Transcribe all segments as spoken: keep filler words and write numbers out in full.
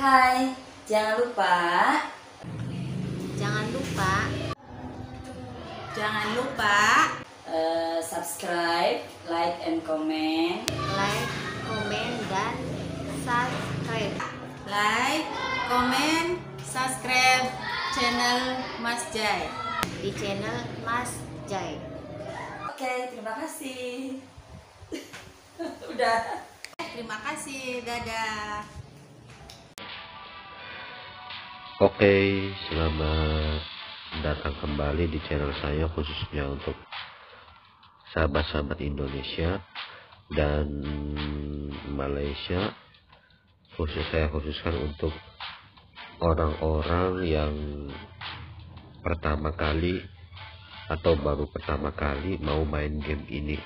Hai, jangan lupa Jangan lupa Jangan lupa uh, subscribe, like, and comment. like, komen, dan subscribe like, komen, subscribe channel Mas Jai. di channel Mas Jai. Oke, terima kasih. Udah. Terima kasih, dadah. Oke, selamat datang kembali di channel saya, khususnya untuk sahabat-sahabat Indonesia dan Malaysia. Khusus saya khususkan untuk orang-orang yang pertama kali atau baru pertama kali mau main game ini.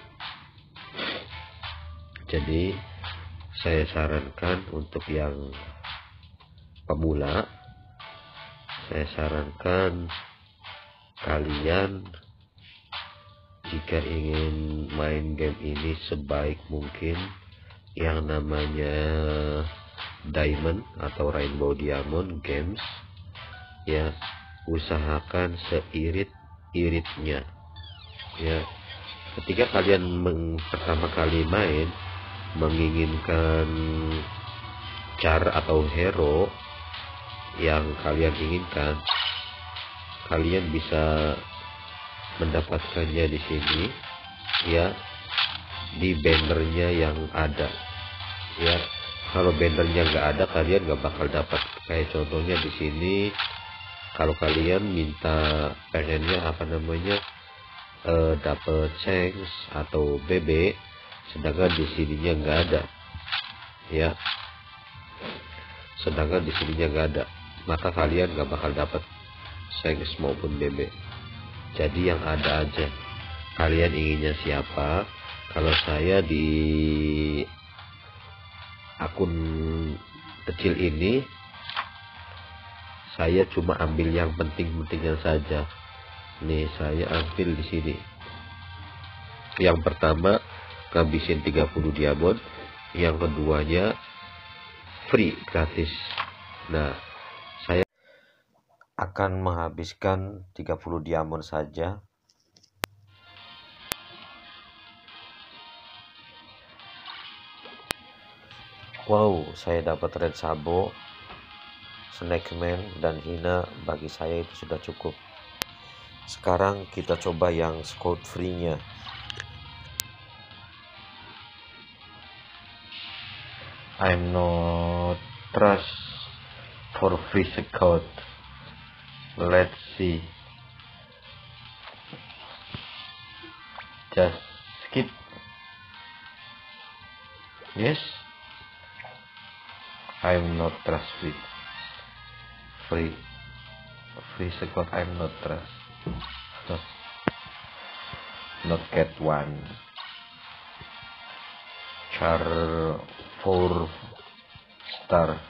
Jadi saya sarankan untuk yang pemula, saya sarankan kalian jika ingin main game ini sebaik mungkin yang namanya Diamond atau Rainbow Diamond Games, ya usahakan seirit-iritnya. Ya, ketika kalian meng, pertama kali main menginginkan char atau hero yang kalian inginkan, kalian bisa mendapatkannya di sini, ya, di bannernya yang ada. Ya, kalau bannernya nggak ada, kalian nggak bakal dapat. Kayak contohnya di sini, kalau kalian minta pengennya apa namanya uh, dapat chance atau B B, sedangkan di sininya nggak ada, ya, sedangkan di sininya nggak ada, maka kalian nggak bakal dapat chance maupun B B. Jadi yang ada aja. Kalian inginnya siapa? Kalau saya di akun kecil ini, saya cuma ambil yang penting-pentingnya saja. Nih, saya ambil di sini. Yang pertama, ngabisin tiga puluh diamond. Yang keduanya, free, gratis. Nah, saya akan menghabiskan tiga puluh diamond saja. Wow, saya dapat red sabo, snackman, dan hina. Bagi saya itu sudah cukup. Sekarang kita coba yang scout free-nya. I'm not trust for free scout. Let's see. Just skip. Yes. I'm not trust with free free scout. I'm not trust. Not, not get one. Char four star.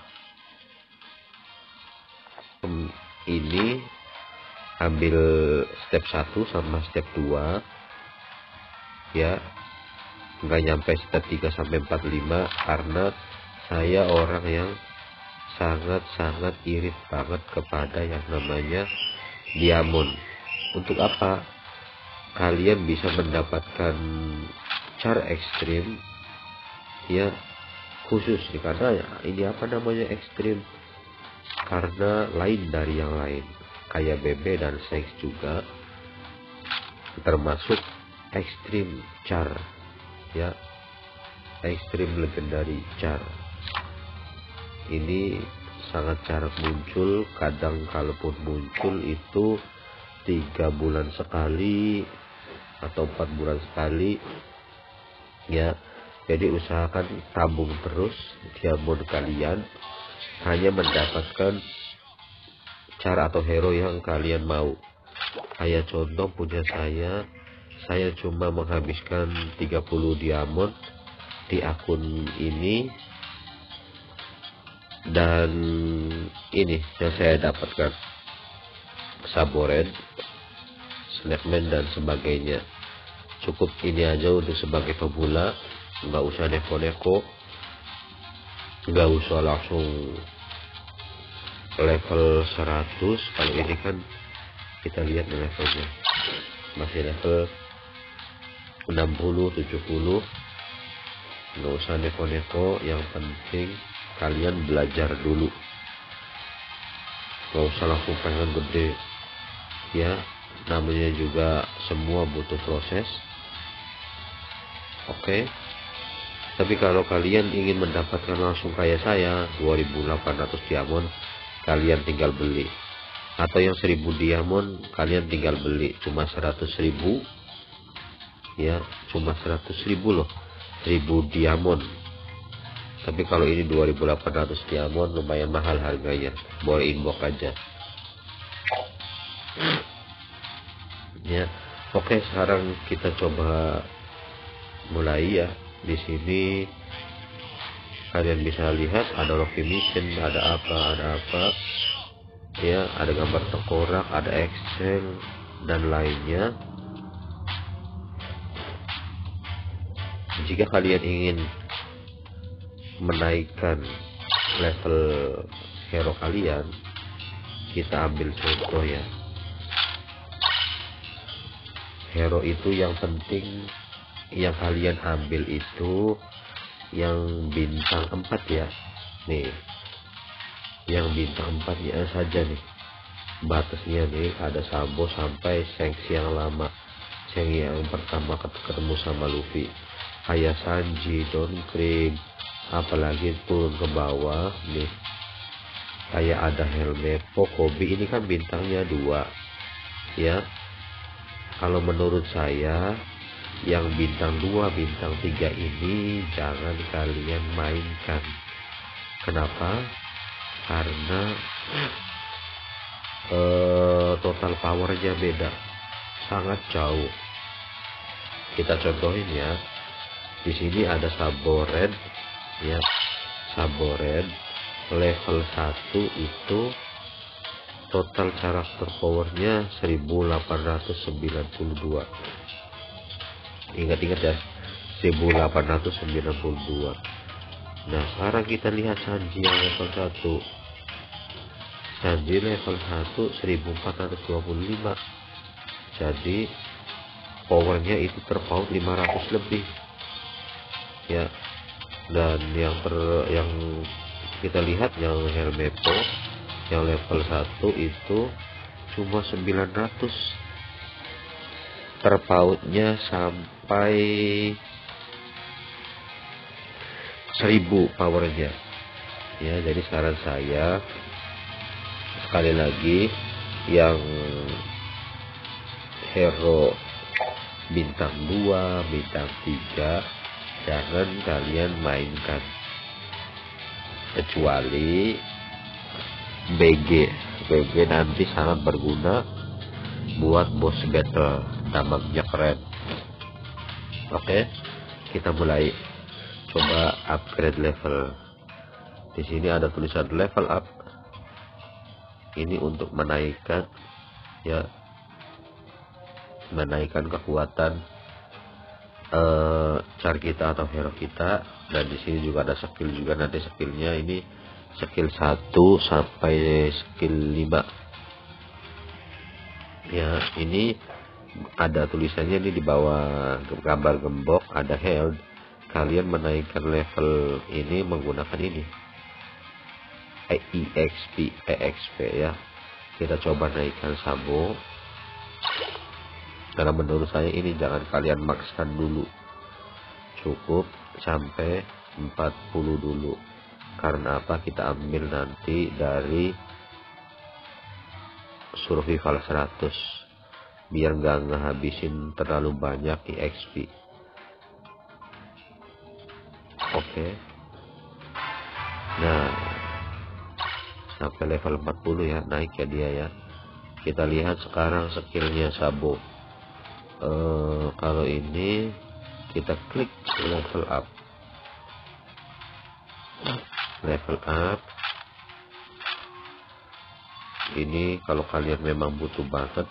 Ini ambil step satu sama step dua, ya, nggak nyampe step tiga sampai empat lima, karena saya orang yang sangat-sangat irit banget kepada yang namanya diamond. Untuk apa? Kalian bisa mendapatkan char ekstrim, ya, khusus nih, karena ya, ini apa namanya ekstrim, karena lain dari yang lain. Kayak B B dan seks juga termasuk ekstrim char, ya, ekstrim legendary char. Ini sangat jarang muncul. Kadang kalaupun muncul itu tiga bulan sekali atau empat bulan sekali, ya. Jadi usahakan tabung terus diamond kalian, hanya mendapatkan cara atau hero yang kalian mau. Kayak contoh punya saya, saya cuma menghabiskan tiga puluh diamond di akun ini, dan ini yang saya dapatkan, Sabored, Snackman, dan sebagainya. Cukup ini aja untuk sebagai pemula, nggak usah neko-neko, nggak usah langsung level seratus. Kalau ini kan kita lihat nih levelnya masih level enam puluh tujuh puluh. Nggak usah neko-neko, yang penting kalian belajar dulu, nggak usah langsung pengen gede ya, namanya juga semua butuh proses. Oke, tapi kalau kalian ingin mendapatkan langsung kayak saya dua ribu delapan ratus diamond, kalian tinggal beli, atau yang seribu diamond kalian tinggal beli cuma seratus ribu ya, cuma seratus ribu loh, seribu diamond. Tapi kalau ini dua ribu delapan ratus diamond lumayan mahal harganya, boleh inbox aja ya. Oke, sekarang kita coba mulai ya. Di sini kalian bisa lihat ada Rocky Mission, ada apa ada apa ya, ada gambar tengkorak, ada Excel dan lainnya. Jika kalian ingin menaikkan level hero kalian, kita ambil contoh ya. Hero itu yang penting yang kalian ambil itu yang bintang empat ya. Nih, yang bintang empat ya saja nih. Batasnya nih ada Sabo sampai Shanks yang lama. Shanks yang pertama ketemu sama Luffy. Kayak Sanji, Don Krieg, apalagi turun ke bawah nih. Kayak ada Helmeppo, Kobe, ini kan bintangnya dua ya. Kalau menurut saya yang bintang dua, bintang tiga ini jangan kalian mainkan. Kenapa? Karena eh, total powernya beda, sangat jauh. Kita contohin ya. Di sini ada Sabo Red ya. Sabo Red level satu itu total karakter powernya seribu delapan ratus sembilan puluh dua. Ingat-ingat ya, seribu delapan ratus sembilan puluh dua. Nah, sekarang kita lihat Sanji yang level satu. Sanji level satu seribu empat ratus dua puluh lima. Jadi powernya itu terpaut lima ratus lebih ya. Dan yang ter yang kita lihat yang Helmeppo yang level satu itu cuma sembilan ratus, terpautnya sampai seribu powernya ya. Jadi saran saya sekali lagi, yang hero bintang dua, bintang tiga jangan kalian mainkan, kecuali B G. B G nanti sangat berguna buat boss battle, damage-nya keren. Oke, kita mulai coba upgrade level. Di sini ada tulisan level up. Ini untuk menaikkan ya, menaikkan kekuatan eh, char kita atau hero kita. Dan di sini juga ada skill juga, nanti skillnya ini skill satu sampai skill lima ya. Ini ada tulisannya ini di bawah gambar gembok, ada health. Kalian menaikkan level ini menggunakan ini E X P E X P ya. Kita coba naikkan Sabo, karena menurut saya ini jangan kalian maksakan dulu, cukup sampai empat puluh dulu. Karena apa? Kita ambil nanti dari survival seratus, biar nggak ngehabisin terlalu banyak E X P. Oke, nah sampai level empat puluh ya, naik ya dia ya. Kita lihat sekarang skillnya Sabo. Uh, kalau ini kita klik level up, level up ini kalau kalian memang butuh banget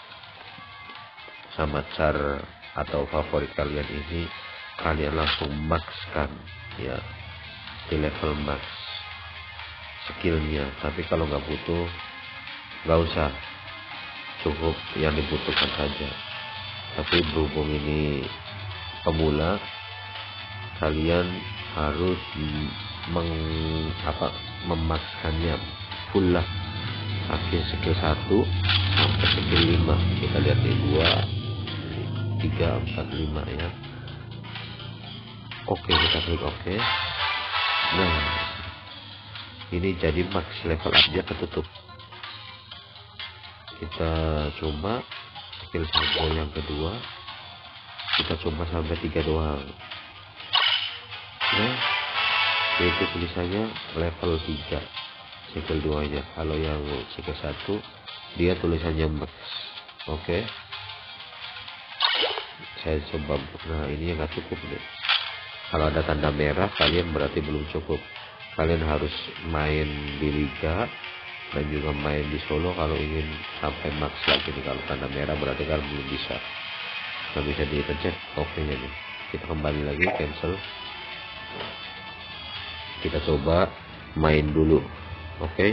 sama char atau favorit kalian ini, kalian langsung max kan ya, di level max skillnya. Tapi kalau nggak butuh, nggak usah, cukup yang dibutuhkan saja. Tapi berhubung ini pemula, kalian harus meng, apa, memaskannya full lah, sampai skill satu sampai skill lima. Kita lihat nih, dua tiga empat lima ya. Oke, kita klik oke. Nah, ini jadi max level up nya ketutup. Kita coba skill combo yang kedua, kita coba sampai tiga doang. Nah, itu tulisannya level tiga skill dua nya. Kalau yang skill satu dia tulisannya max. Oke, saya coba. Nah, ini yang nggak cukup nih. Kalau ada tanda merah, kalian berarti belum cukup. Kalian harus main di liga dan juga main di solo kalau ingin sampai max lagi nih. Kalau tanda merah berarti kalian belum bisa. Nggak bisa dipencet oke nya nih. Kita kembali lagi, cancel. Kita coba main dulu. Oke,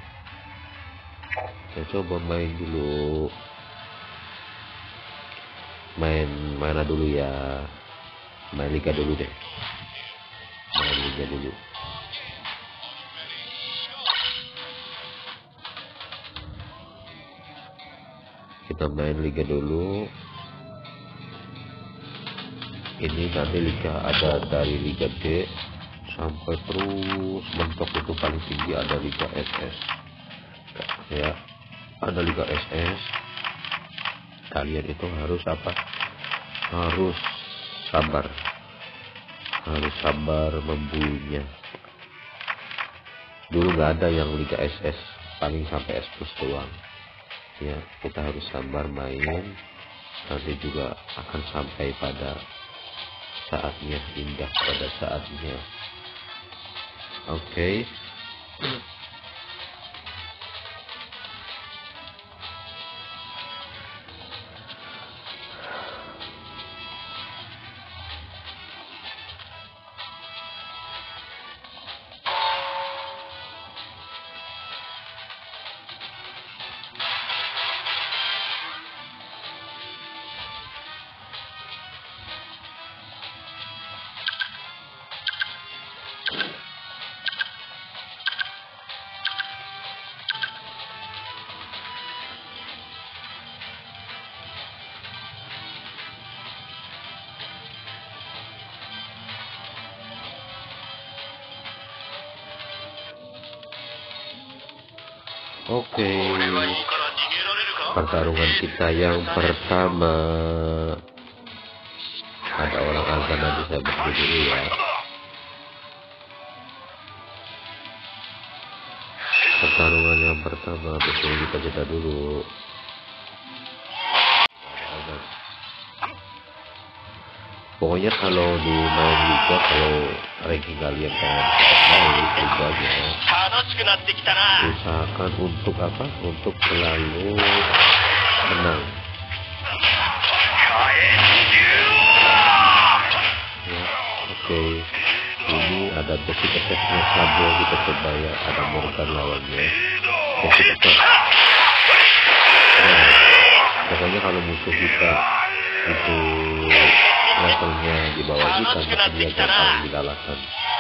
saya coba main dulu. Main mana dulu ya? Main liga dulu deh. Main liga dulu. Kita main liga dulu. Ini nanti liga ada dari liga D sampai terus mentok, itu paling tinggi ada liga S S ya. Ada liga S S. Kalian itu harus apa? Harus sabar, harus sabar membuinya. Dulu nggak ada yang liga S S, paling sampai S plus doang ya. Kita harus sabar main, nanti juga akan sampai pada saatnya, indah pada saatnya. Oke, okay. Oke, okay. Pertarungan kita yang pertama. Ada orang azan, nanti saya berdiri dulu ya. Pertarungan yang pertama, betul, kita jeda dulu. Pokoknya kalau di main liga, kalau ranking kalian kan naik liganya, usahakan untuk apa? Untuk selalu menang. Ya, oke. Okay. Ini ada basic attack-nya Sabo, kita coba ya. Ada Morgan lawannya. Basic attack. Nah, pokoknya kalau musuh kita itu levelnya di bawah kita, maka dia gampang dikalahkan.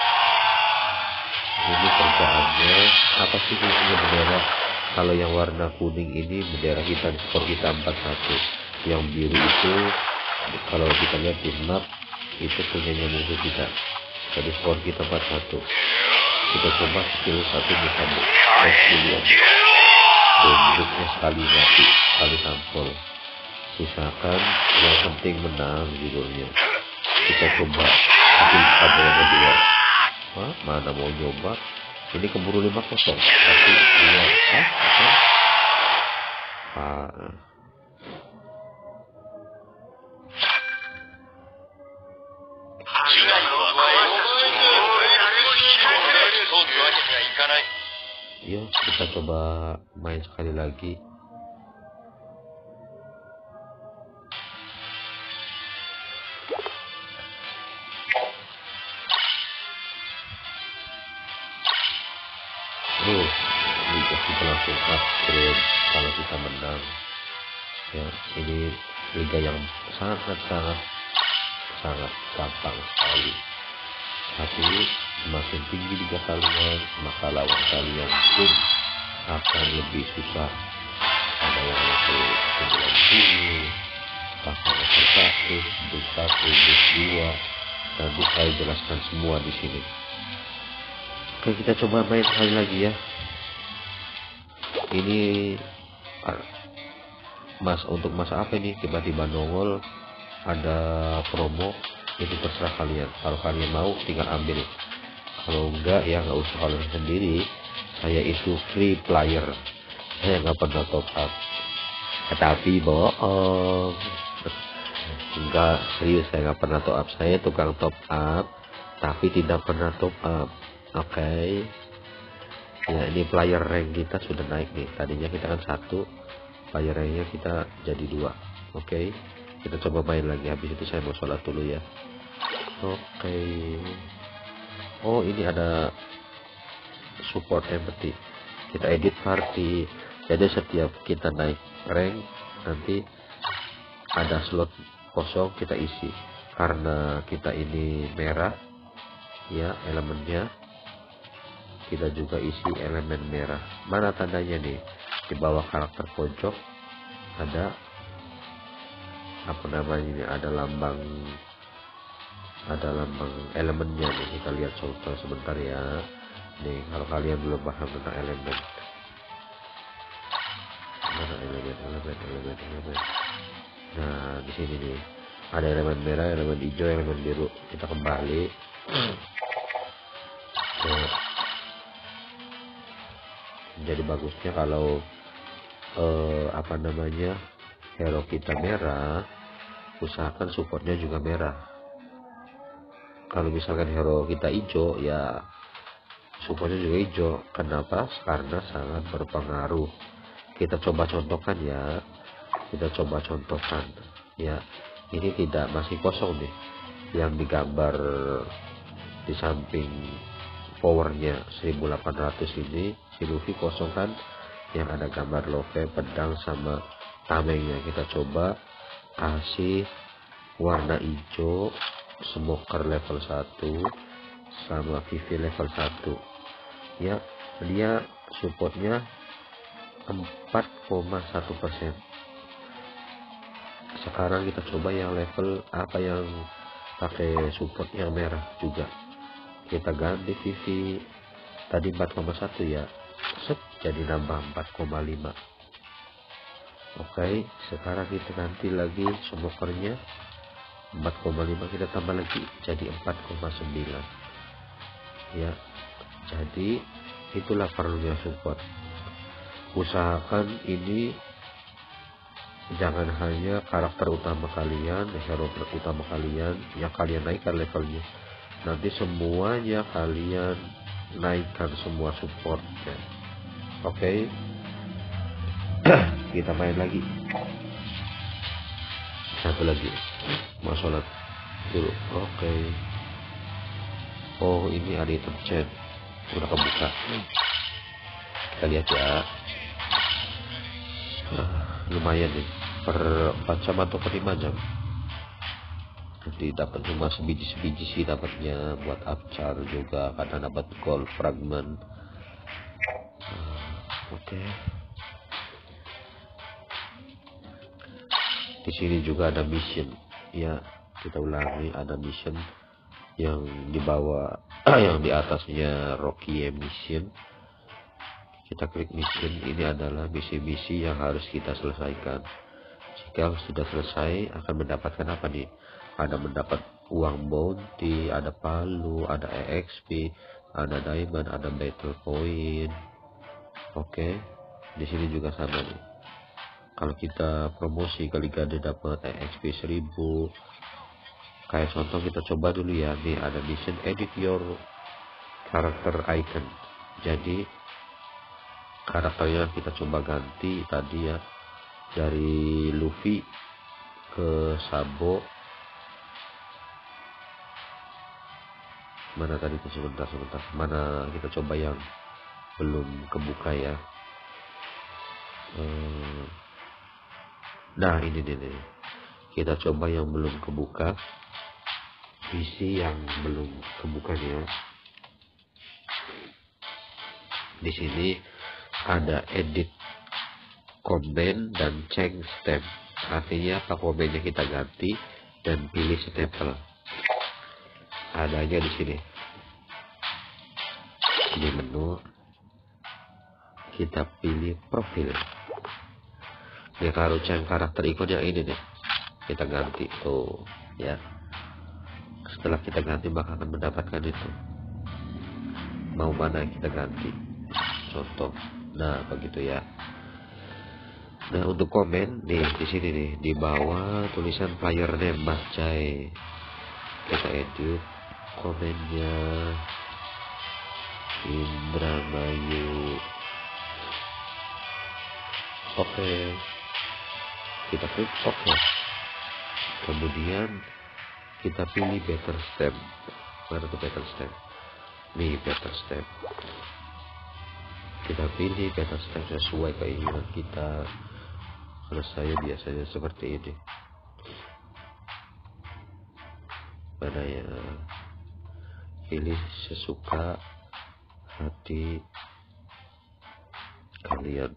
Ini kerjaannya apa sih fungsinya bendera? Kalau yang warna kuning ini bendera kita, skor kita empat satu. Yang biru itu kalau kita lihat di map itu punyanya musuh kita. Jadi skor kita empat satu. Kita coba skill satu bisa tes dulu. Bentuknya sekali mati, sekali tampol. Usahakan yang penting menang judulnya. Kita coba skill satu yang kedua. Hah? Mana mau nyoba? Ini keburu lima kosong. Tapi dua. Hah? Ah. Yuk kita coba main sekali lagi. Oh, liga kita langsung upgrade kalau kita menang ya. Ini liga yang sangat sangat sangat gampang sekali, tapi semakin tinggi liga kalian maka lawan kalian pun akan lebih susah. Ada yang level sembilan puluh, bahkan level satu, bus satu, bus dua. Nanti saya jelaskan semua di sini. Oke, kita coba main sekali lagi ya. Ini mas untuk masa apa ini tiba-tiba nongol ada promo, itu terserah kalian. Kalau kalian mau tinggal ambil, kalau enggak ya nggak usah. Kalau sendiri saya itu free player, saya nggak pernah top up. Tetapi bohong, enggak, serius saya nggak pernah top up. Saya tukang top up tapi tidak pernah top up. Oke okay. Ya, ini player rank kita sudah naik nih. Tadinya kita kan satu, player ranknya kita jadi dua. Oke okay. Kita coba main lagi. Habis itu saya mau sholat dulu ya. Oke okay. Oh, ini ada support empathy. Kita edit party. Jadi setiap kita naik rank nanti ada slot kosong kita isi. Karena kita ini merah ya elemennya, kita juga isi elemen merah. Mana tandanya nih? Di bawah karakter pojok ada apa namanya ini, ada lambang ada lambang elemennya nih. Kita lihat contoh sebentar ya. Nih, kalau kalian belum paham tentang elemen, mana elemen elemen elemen elemen. Nah, di sini nih ada elemen merah, elemen hijau, elemen biru. Kita kembali. Nah, jadi bagusnya kalau eh, apa namanya hero kita merah, usahakan supportnya juga merah. Kalau misalkan hero kita hijau, ya supportnya juga hijau. Kenapa? Karena sangat berpengaruh. Kita coba contohkan ya. Kita coba contohkan ya. Ini tidak, masih kosong nih. Yang digambar di samping powernya seribu delapan ratus ini, si Luffy kosong kan. Yang ada gambar Luffy, pedang sama tamengnya. Kita coba kasih warna hijau, smoker level satu sama Vivi level satu ya. Dia supportnya empat koma satu persen. Sekarang kita coba yang level apa, yang pakai support yang merah juga. Kita ganti Vivi, tadi empat koma satu ya, set jadi nambah empat koma lima. Oke, sekarang kita ganti lagi smokernya empat koma lima, kita tambah lagi jadi empat koma sembilan ya. Jadi itulah perlunya support. Usahakan ini jangan hanya karakter utama kalian, hero utama kalian yang kalian naikkan levelnya, nanti semuanya kalian naikkan semua supportnya. Oke okay. Kita main lagi. Satu lagi, mau sholat dulu. Oke okay. Oh, ini ada item chat udah kebuka. Kita lihat ya. Ah, lumayan nih, per empat jam atau per lima jam. Jadi dapat cuma sebiji-sebiji sih dapatnya, buat upchar juga, kadang dapat gold fragment. Ah, Oke. Okay. Di sini juga ada mission ya. Kita ulangi, ada mission yang di bawah yang di atasnya Rocky mission. Kita klik mission. Ini adalah misi-misi yang harus kita selesaikan. Jika sudah selesai akan mendapatkan apa nih? Ada mendapat uang bounty, ada palu, ada E X P, ada diamond, ada battle point. Oke, di sini juga sama nih. Kalau kita promosi kali gade dapat E X P seribu. Kayak contoh kita coba dulu ya. Nih ada mission edit your character icon. Jadi karakternya kita coba ganti tadi ya, dari Luffy ke Sabo. Mana tadi tuh, sebentar sebentar. Mana kita coba yang belum kebuka ya. Nah ini nih, kita coba yang belum kebuka, isi yang belum kebukanya. Di sini ada edit komen dan change stem. Artinya apa, komennya kita ganti dan pilih stempel. Adanya di sini. Di menu kita pilih profil. Dia taruh change karakter ikon yang ini nih. Kita ganti tuh ya. Setelah kita ganti maka akan mendapatkan itu. Mau mana yang kita ganti? Contoh. Nah, begitu ya. Nah, untuk komen nih di sini nih, di bawah tulisan player name Mas Jai. Kita edit komennya Indramayu. Oke. Kita klik oke. Kemudian kita pilih better stem. Mana tuh better stem? Nih better stem. Kita pilih better stem sesuai keinginan kita. Kalau saya biasanya seperti ini. Mana ya? Pilih sesuka hati kalian.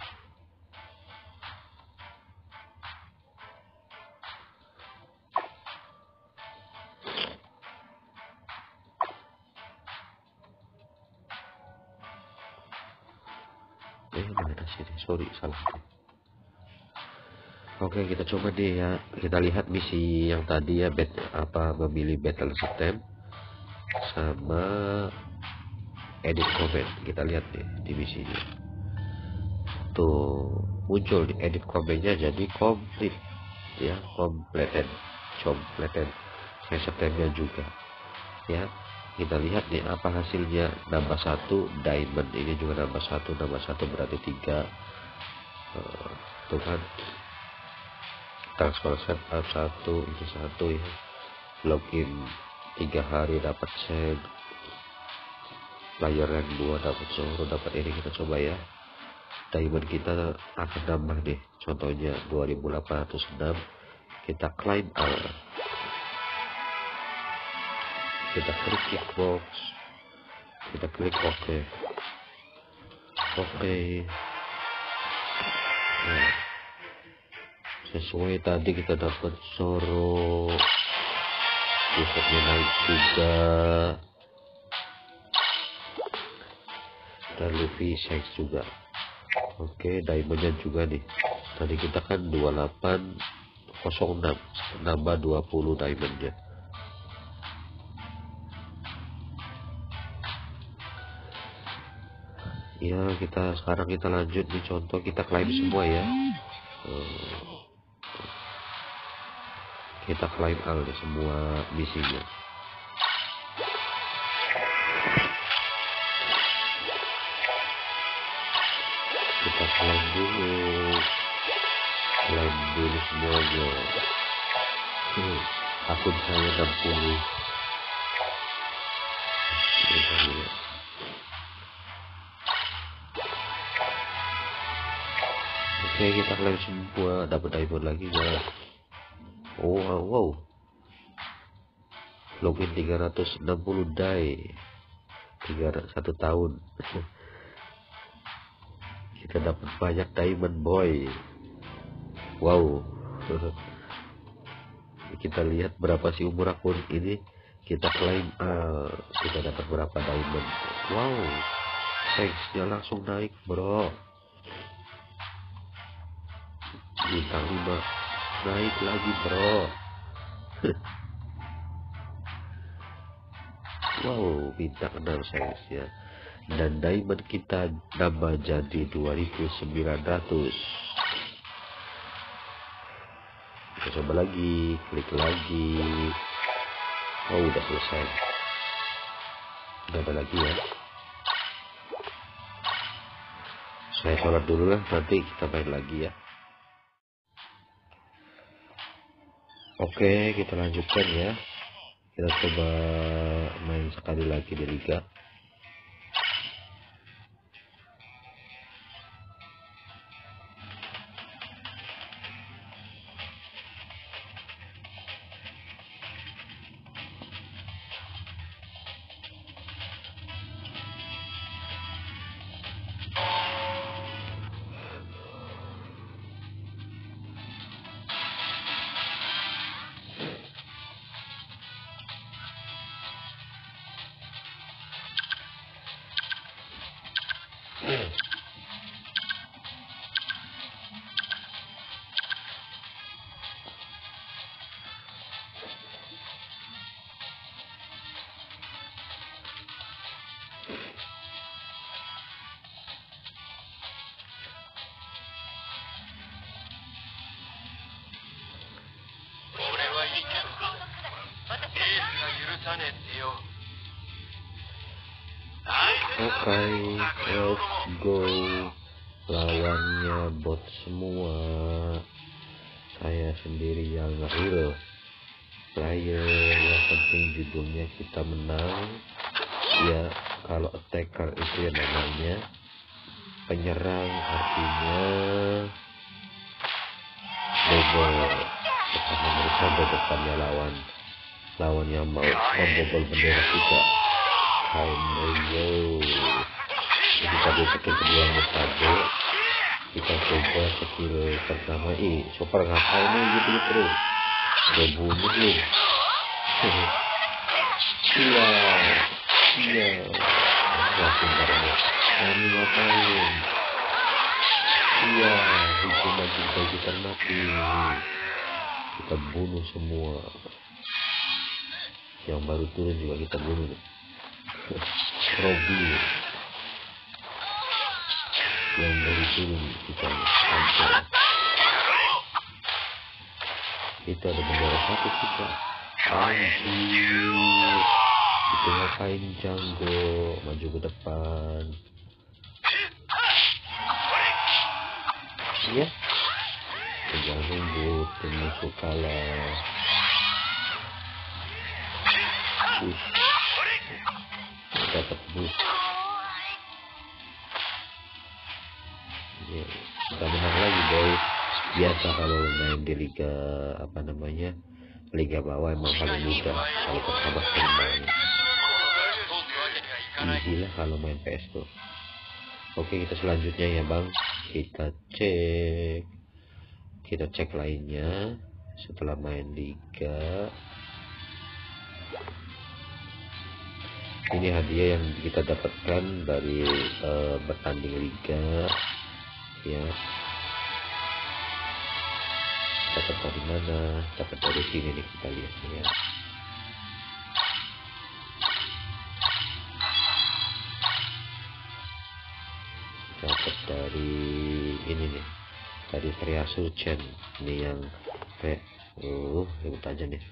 Eh mana sini? Sorry, salah. Oke, kita coba deh ya. Kita lihat misi yang tadi ya, bet, apa memilih battle system sama edit comment. Kita lihat deh di misinya. Tuh muncul di edit commentnya jadi komplit ya, completed, completed. Systemnya juga ya. Kita lihat nih apa hasilnya. Nambah satu diamond, ini juga nambah satu, nambah satu berarti tiga. Uh, tuh kan transfer setup satu, ini satu ya. Login tiga hari dapat sen. Player rank dua dapat Zoro, dapat ini. Kita coba ya. Diamond kita akan nambah deh. Contohnya dua ribu delapan ratus enam. Kita claim all. Kita klik kickbox. Kita klik oke. Okay. Oke. Okay. Nah, sesuai tadi kita dapat Zoro. Defense-nya naik juga. Dan Luffy Shanks juga. Oke, diamondnya juga nih. Tadi kita kan dua delapan nol enam, nambah dua puluh diamondnya. Ya, kita sekarang kita lanjut nih, contoh kita klaim semua ya. Kita klaim all semua misinya. Kita klaim dulu, klaim dulu semuanya. Hmm, akun saya enam puluh. Oke, kita klaim semua, dapat diamond lagi ya. Oh wow, wow. Login tiga ratus enam puluh die, tiga satu tahun. Kita dapat banyak diamond boy. Wow. Kita lihat berapa sih umur akun ini. Kita klaim uh, kita dapat berapa diamond. Wow, thanks-nya langsung naik bro. Bintang lima naik lagi bro. Wow, bintang enam sayang ya. Dan diamond kita nambah jadi dua ribu sembilan ratus. Kita coba lagi, klik lagi. Oh, udah selesai. Udah ada lagi ya. Saya sholat dulu lah, nanti kita main lagi ya. Oke, kita lanjutkan ya. Kita coba main sekali lagi di liga. Oke, let's go. Lawannya bot semua. Saya sendiri yang real player. Yang penting judulnya kita menang. Ya, kalau attacker itu yang namanya penyerang, artinya bobol. Karena mereka bedepannya lawan lawan yang mau membobol bendera kita. Ayo, kita deketin kedua metode. Kita coba skill pertama. Ih, super ngapain nih gitu terus? Udah bunuh lu. Iya, iya. Langsung karena kami ngapain? Iya, hukuman kita kita mati. Kita bunuh semua. Yang baru turun juga kita bunuh nih. Robi yang baru turun kita hancur. Itu ada bendera satu kita. Anjir, itu ngapain Django? Maju ke depan. Iya, jangan nunggu tim musuh kalah. Ush, dapat boost. Ya, kita menang lagi boy. Biasa kalau main di liga apa namanya, liga bawah emang paling mudah kalau pertama kali main. Easy lah kalau main P S tuh. Oke, kita selanjutnya ya bang, kita cek kita cek lainnya setelah main liga. Ini hadiah yang kita dapatkan dari uh, bertanding liga, ya. Dapat dari mana? Dapat dari sini nih, kita lihat ya. Dapat dari ini nih, dari Triasur Chen. Ini yang kayak, uh, ribut aja nih.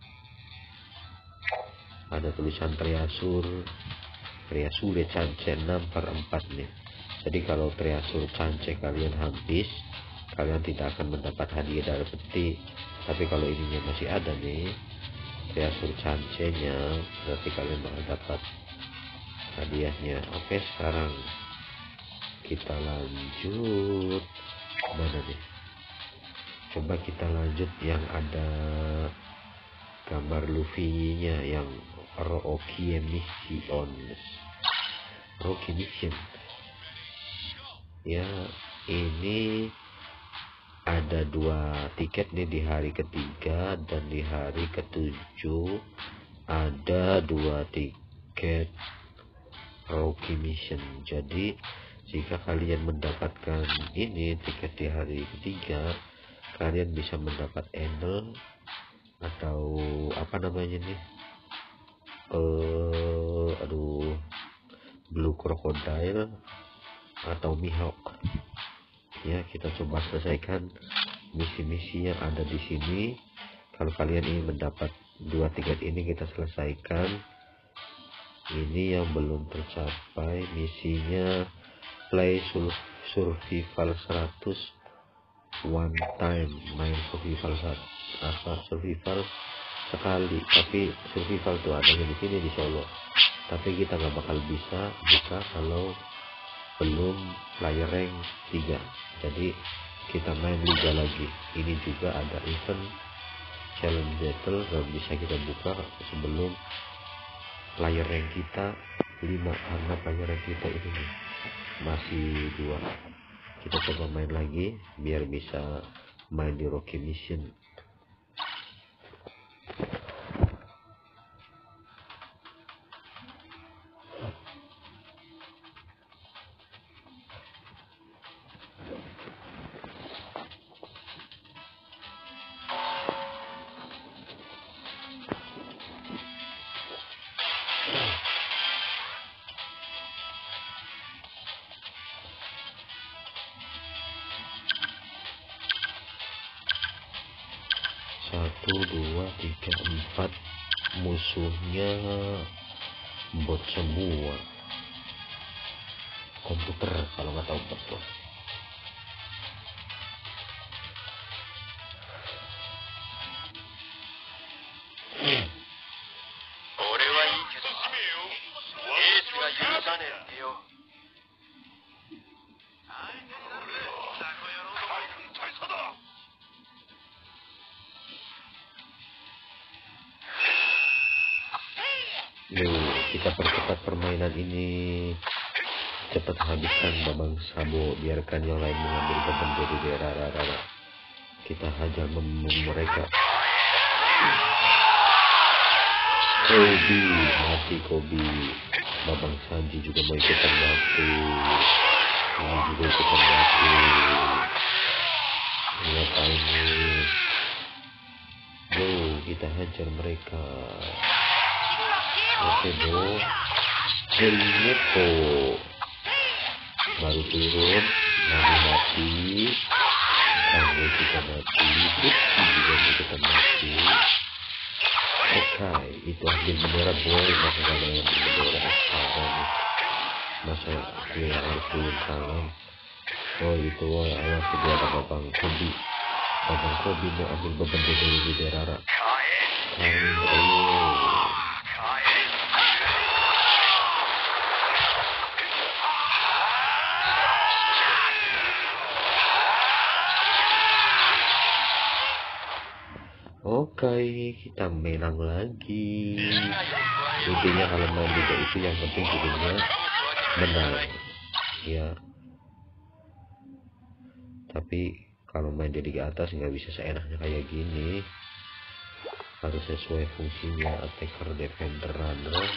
Ada tulisan Triasur Triasur Chance enam per empat nih. Jadi kalau Triasur Chance kalian habis, kalian tidak akan mendapat hadiah dari peti. Tapi kalau ininya masih ada nih, Triasur Chance nya, berarti kalian bakal dapat hadiahnya. Oke, sekarang kita lanjut. Mana nih? Coba kita lanjut yang ada gambar Luffy nya, yang Rocky Mission. Rocky Mission. Ya, ini ada dua tiket nih di hari ketiga dan di hari ketujuh ada dua tiket Rocky Mission. Jadi jika kalian mendapatkan ini tiket di hari ketiga, kalian bisa mendapat Enel atau apa namanya nih, uh, aduh, Blue Crocodile atau Mihawk. Ya, kita coba selesaikan misi-misi yang ada di sini. Kalau kalian ingin mendapat dua tiket ini, kita selesaikan. Ini yang belum tercapai misinya, play survival seratus one time, main survival apa survival sekali. Tapi survival tuh adanya di sini di Solo, tapi kita nggak bakal bisa buka kalau belum player rank tiga. Jadi kita main liga lagi. Ini juga ada event challenge battle, nggak bisa kita buka sebelum player rank kita lima, karena player rank kita ini nih masih dua. Kita coba main lagi biar bisa main di Rocky Mission. Satu, dua, tiga, empat. Musuhnya bot semua. komputer kalau nggak tahu betul. Yuk, kita percepat permainan ini. Cepat habiskan Babang Sabo, biarkan yang lain mengambil beban dari daerah Rara. Kita hajar mereka. Kobi, mati Kobi. Babang Sanji juga mau ikutan mati. Ini juga ikutan mati. Ngapain nih? Yo, kita hajar mereka. Oke bro, Jelineto baru turun, lagi mati, Tango juga mati, Bukti juga kita mati. Oke, itu ambil bendera boy, masa gak ada yang bendera sekarang. Masa dia harus turun tangan. Oh itu boy, awas dia ada Babang Kobi. Babang Kobi mau ambil beban dari bendera. Ayo. Oke, kita menang lagi. Intinya kalau main liga itu yang penting jadinya menang, ya. Tapi kalau main di liga atas nggak bisa seenaknya kayak gini. Harus sesuai fungsinya, attacker, defender, runner.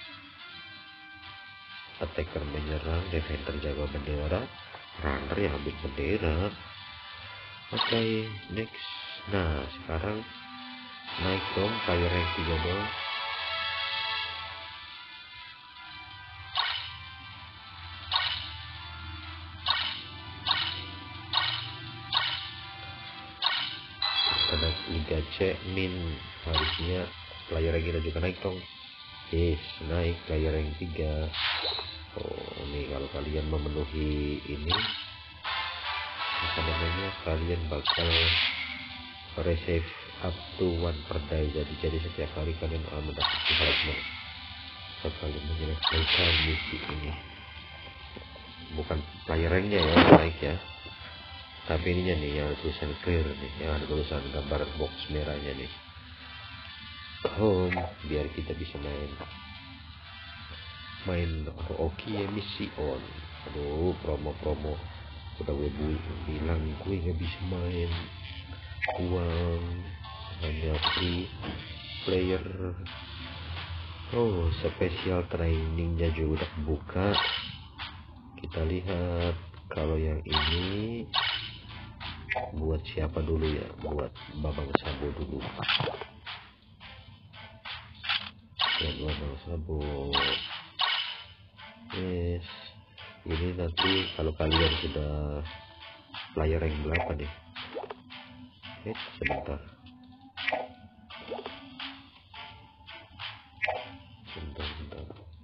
Attacker menyerang, defender jaga bendera, runner yang ambil bendera. Oke, okay, next. Nah, sekarang naik dong, player rank tiga dong. Karena Liga C min harusnya player rank kita juga naik dong. Yes, naik player rank tiga. Oh, ini kalau kalian memenuhi ini, apa namanya, kalian bakal receive up to one per day. Jadi jadi setiap hari kalian akan mendapatkan fragment saat kalian menyelesaikan misi ini. Bukan player ranknya ya naik ya, tapi ininya nih yang tulisan clear nih, yang ada tulisan gambar box merahnya nih, home, biar kita bisa main main Oki ya misi on. Aduh, promo-promo udah gue bilang gue nggak bisa main, uang hanya free player. Oh, spesial trainingnya juga udah buka. Kita lihat kalau yang ini buat siapa dulu ya, buat Babang Sabo dulu. Buat Babang Sabo. Yes, ini nanti kalau kalian sudah player rank berapa nih? Eh, sebentar. Sebentar, sebentar.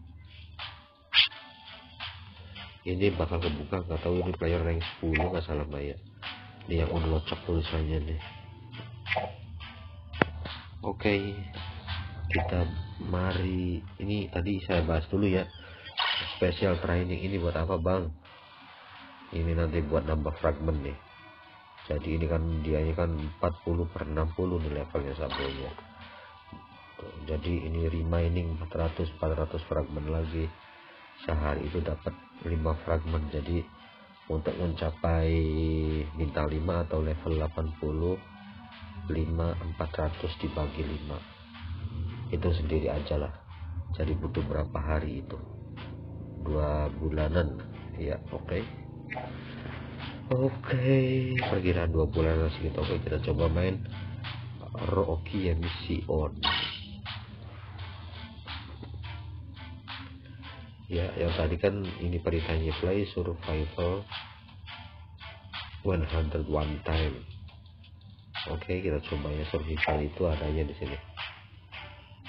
Ini bakal kebuka, nggak tahu ini player rank sepuluh nggak salah Maya. Ini yang unlock tulisannya nih. Oke, okay. Kita mari. Ini tadi saya bahas dulu ya. Special training ini buat apa bang? Ini nanti buat nambah fragment nih. Jadi ini kan dianya kan empat puluh per enam puluh nih levelnya sabonya. Jadi ini remaining empat ratus empat ratus fragment lagi. Sehari itu dapat lima fragment. Jadi untuk mencapai bintang lima atau level delapan puluh lima, empat ratus dibagi lima. Itu sendiri aja lah. Jadi butuh berapa hari itu? Dua bulanan ya. Oke okay. Oke okay. Perkiraan dua bulanan segitu. Oke okay, kita coba main Rocky ya misi on ya. Yang tadi kan ini beritanya play survival one hundred one time. Oke okay, kita coba ya. Survival itu adanya di sini,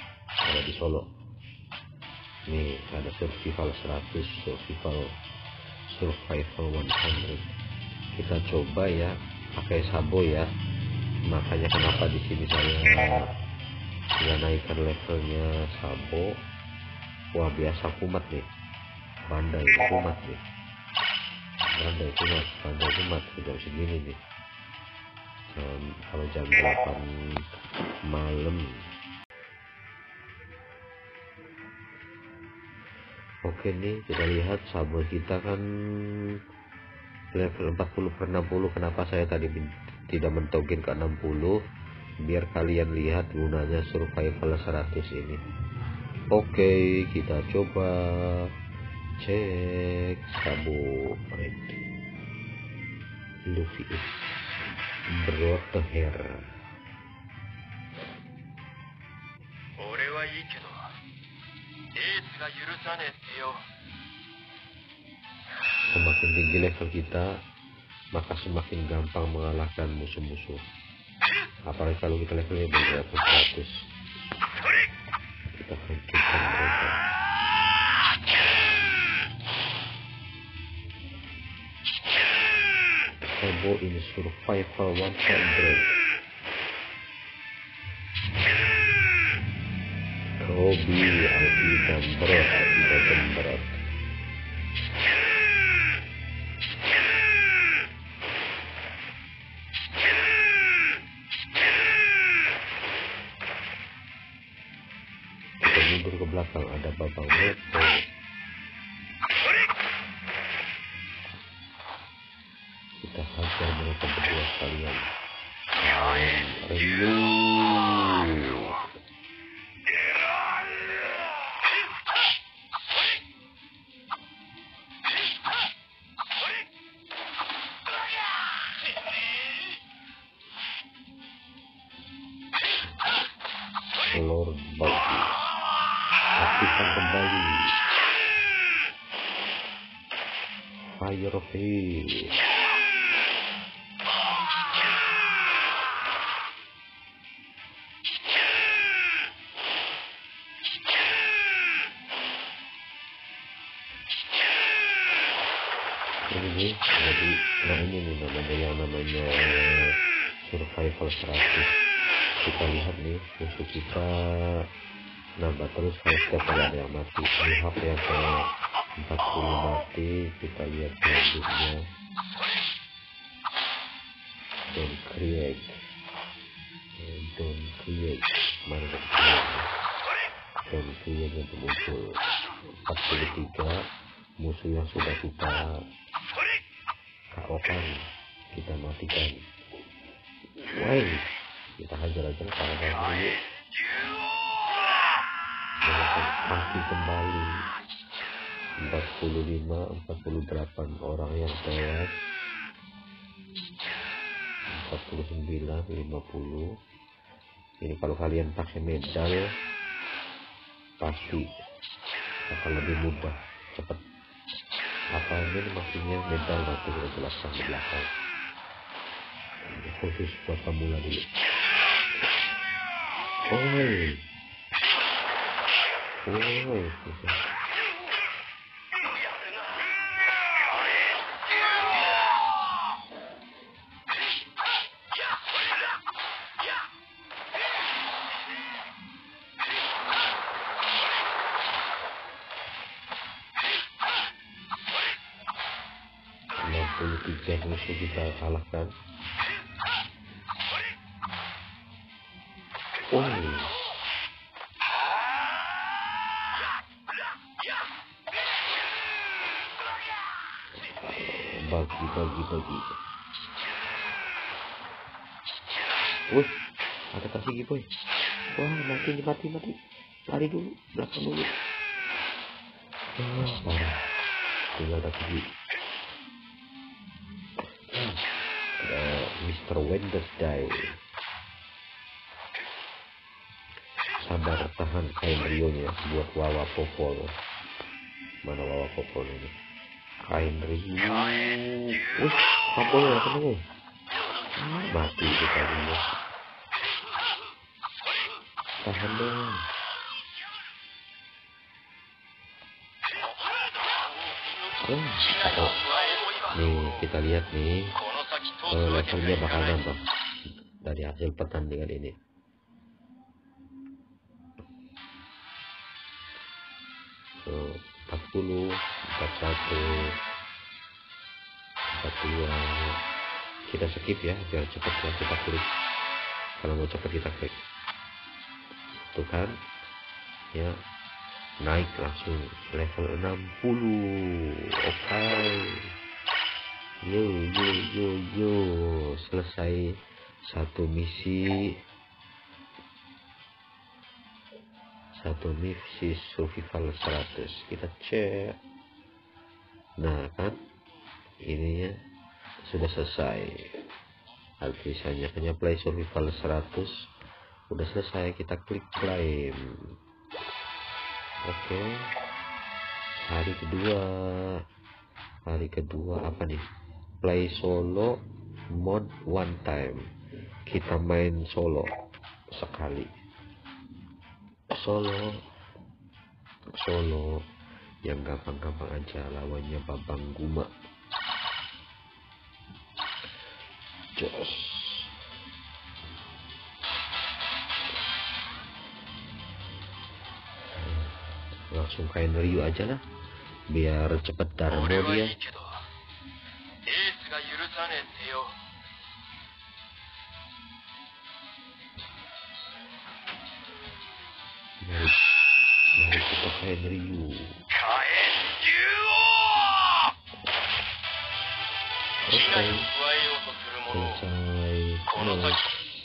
ada di Solo. Nih ada survival seratus, survival survival seratus. Kita coba ya pakai Sabo ya. Makanya kenapa di sini saya nggak naikkan levelnya Sabo. Wah, biasa kumat nih, bandai kumat nih, bandai kumat, bandai kumat jam segini nih. Um, kalau jam delapan malam. Oke nih, kita lihat Sabo kita kan level empat puluh per enam puluh. Kenapa saya tadi tidak mentogin ke enam puluh? Biar kalian lihat gunanya survival seratus ini. Oke, kita coba cek Sabo Red. Luffy is brought the hair. Semakin tinggi level kita, maka semakin gampang mengalahkan musuh-musuh. Apalagi kalau kita levelnya di level seratus. Kita hancurkan mereka. Sabo in survival seratus. Kobi, Alfi, dan berat, Alfi, dan berat. Kita mundur ke belakang, ada babang Neto. Kita hajar mereka berdua sekalian. Rindu. Lord Bagi, aktifkan kembali Fire Field. Ini jadi, nah ini nih namanya yang namanya survival seratus. Kita lihat nih musuh kita nambah terus kalau setiap kali ada yang mati. Lihat yang ke empat puluh mati. Kita lihat selanjutnya don't create don't create mana don't create don't create yang muncul empat puluh tiga musuh yang sudah kita K O-kan, kita matikan. Why? Kita hajar-hajar para dulu. Mati kembali. empat puluh lima, empat puluh delapan orang yang tewas. empat puluh sembilan, lima puluh. Ini kalau kalian pakai medal pasti akan lebih mudah, cepat. Apa ini maksudnya medal, nanti kita jelaskan di belakang. Khusus buat pemula dulu. Oi, oi, enam puluh tiga musuh kita kalahkan. Oh, bagi bagi bagi. Wih, ada kasih boy. Wah, mati mati mati. Lari dulu, belakang dulu. Oh, parah. Tinggal kasih. Ada mister Wednesday. Sabar tahan kain Rio-nya buat Wawa Popol. Mana Wawa Popol ini? Kain Rio. Wih, Popolnya kenapa? Mati kita dulu. Tahan dong. Oh, nih kita lihat nih, uh, levelnya bakal nambah dari hasil pertandingan ini. So, empat puluh, empat puluh satu, empat puluh dua. Kita skip ya biar cepat ya, kita klik. Kalau mau cepat kita klik. Tuh kan, ya naik langsung level enam puluh. Oke, okay. Yo yo yo yo, selesai satu misi. Satu misi survival seratus. Kita cek. Nah kan, ininya sudah selesai. Tulisannya hanya play survival seratus. Udah selesai, kita klik claim. Oke, okay. Hari kedua. Hari kedua apa nih? Play solo mode one time. Kita main solo sekali. Solo Solo yang gampang-gampang aja, lawannya Babang Guma. Jos. Langsung kain Ryu aja lah, biar cepet darah dia. Mari, mari kita kain Ryu. Oke, okay. Selesai. Yes.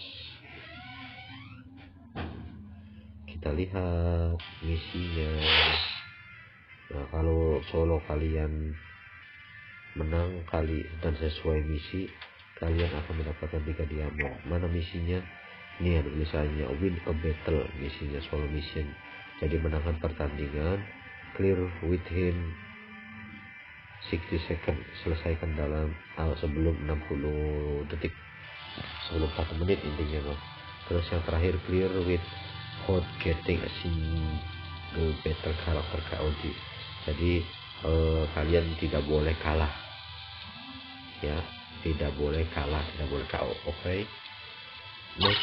Kita lihat misinya. Nah, kalau solo kalian menang kali dan sesuai misi, kalian akan mendapatkan tiga diamond. Mana misinya? Ini ada tulisannya win a battle, misinya solo mission. Jadi menangkan pertandingan, clear within enam puluh second, selesaikan dalam uh, sebelum enam puluh detik, sebelum satu menit intinya loh. Terus yang terakhir clear with hot getting a single battle karakter K O D. Jadi uh, kalian tidak boleh kalah ya, tidak boleh kalah, tidak boleh K O. Oke, okay. Next.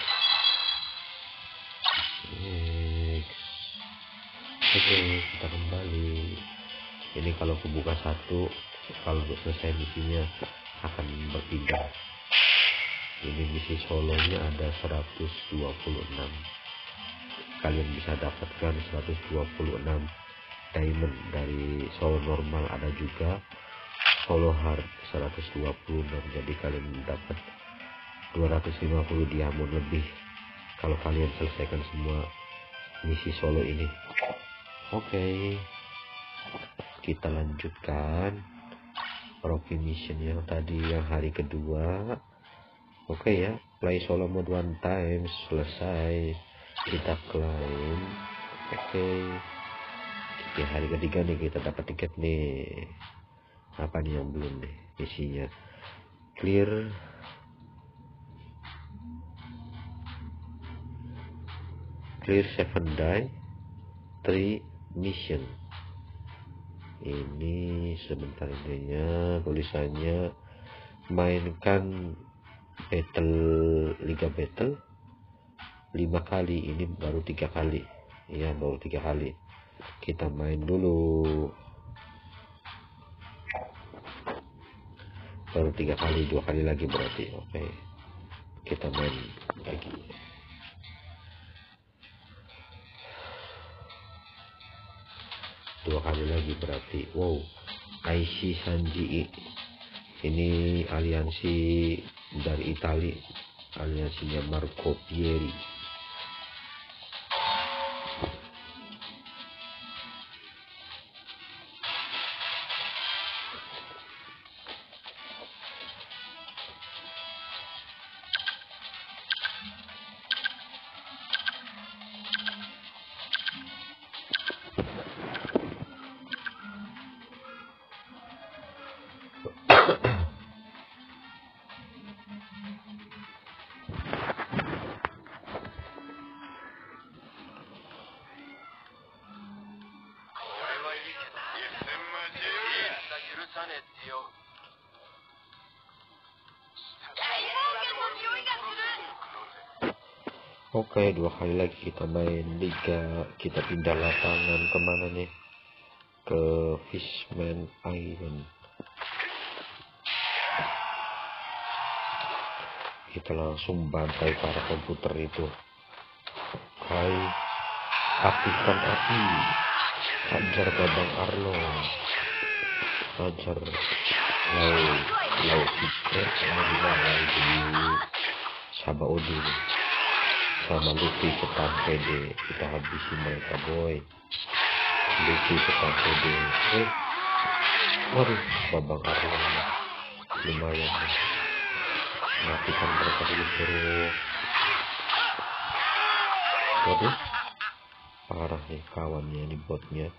Next. Oke, okay, kita kembali. Ini kalau kebuka satu, kalau selesai misinya akan berpindah. Ini misi solonya ada seratus dua puluh enam. Kalian bisa dapatkan seratus dua puluh enam diamond. Dari solo normal ada juga solo hard seratus dua puluh enam. Jadi kalian dapat dua ratus lima puluh diamond lebih kalau kalian selesaikan semua misi solo ini. Oke, okay. Kita lanjutkan Rocky Mission yang tadi, yang hari kedua. Oke okay ya, play solo mode one time, selesai. Kita claim. Oke okay. Di hari ketiga nih kita dapat tiket nih. Apa nih yang belum nih isinya? Clear Clear seven die three mission. Ini sebentar intinya tulisannya mainkan battle Liga Battle lima kali, ini baru tiga kali ya, baru tiga kali. Kita main dulu, baru tiga kali, dua kali lagi berarti. Oke okay. Kita main lagi. Dua kali lagi berarti. Wow, I C Sanji. Ini aliansi dari Itali, aliansinya Marco Pieri. Oke, dua kali lagi kita main liga. Kita pindah lapangan kemana nih? Ke Fishman Island. Kita langsung bantai para komputer itu. Hai, aktifkan api. Hajar Babang Arlo. Hajar Lau Lau Secret lagi Saba Odin sama Luffy petan P D. Kita habisi mereka boy. Luffy petan P D. Eh, waduh, Babang Arlo lumayan nih. Matikan mereka dulu bro. Waduh, parah nih kawannya ini botnya.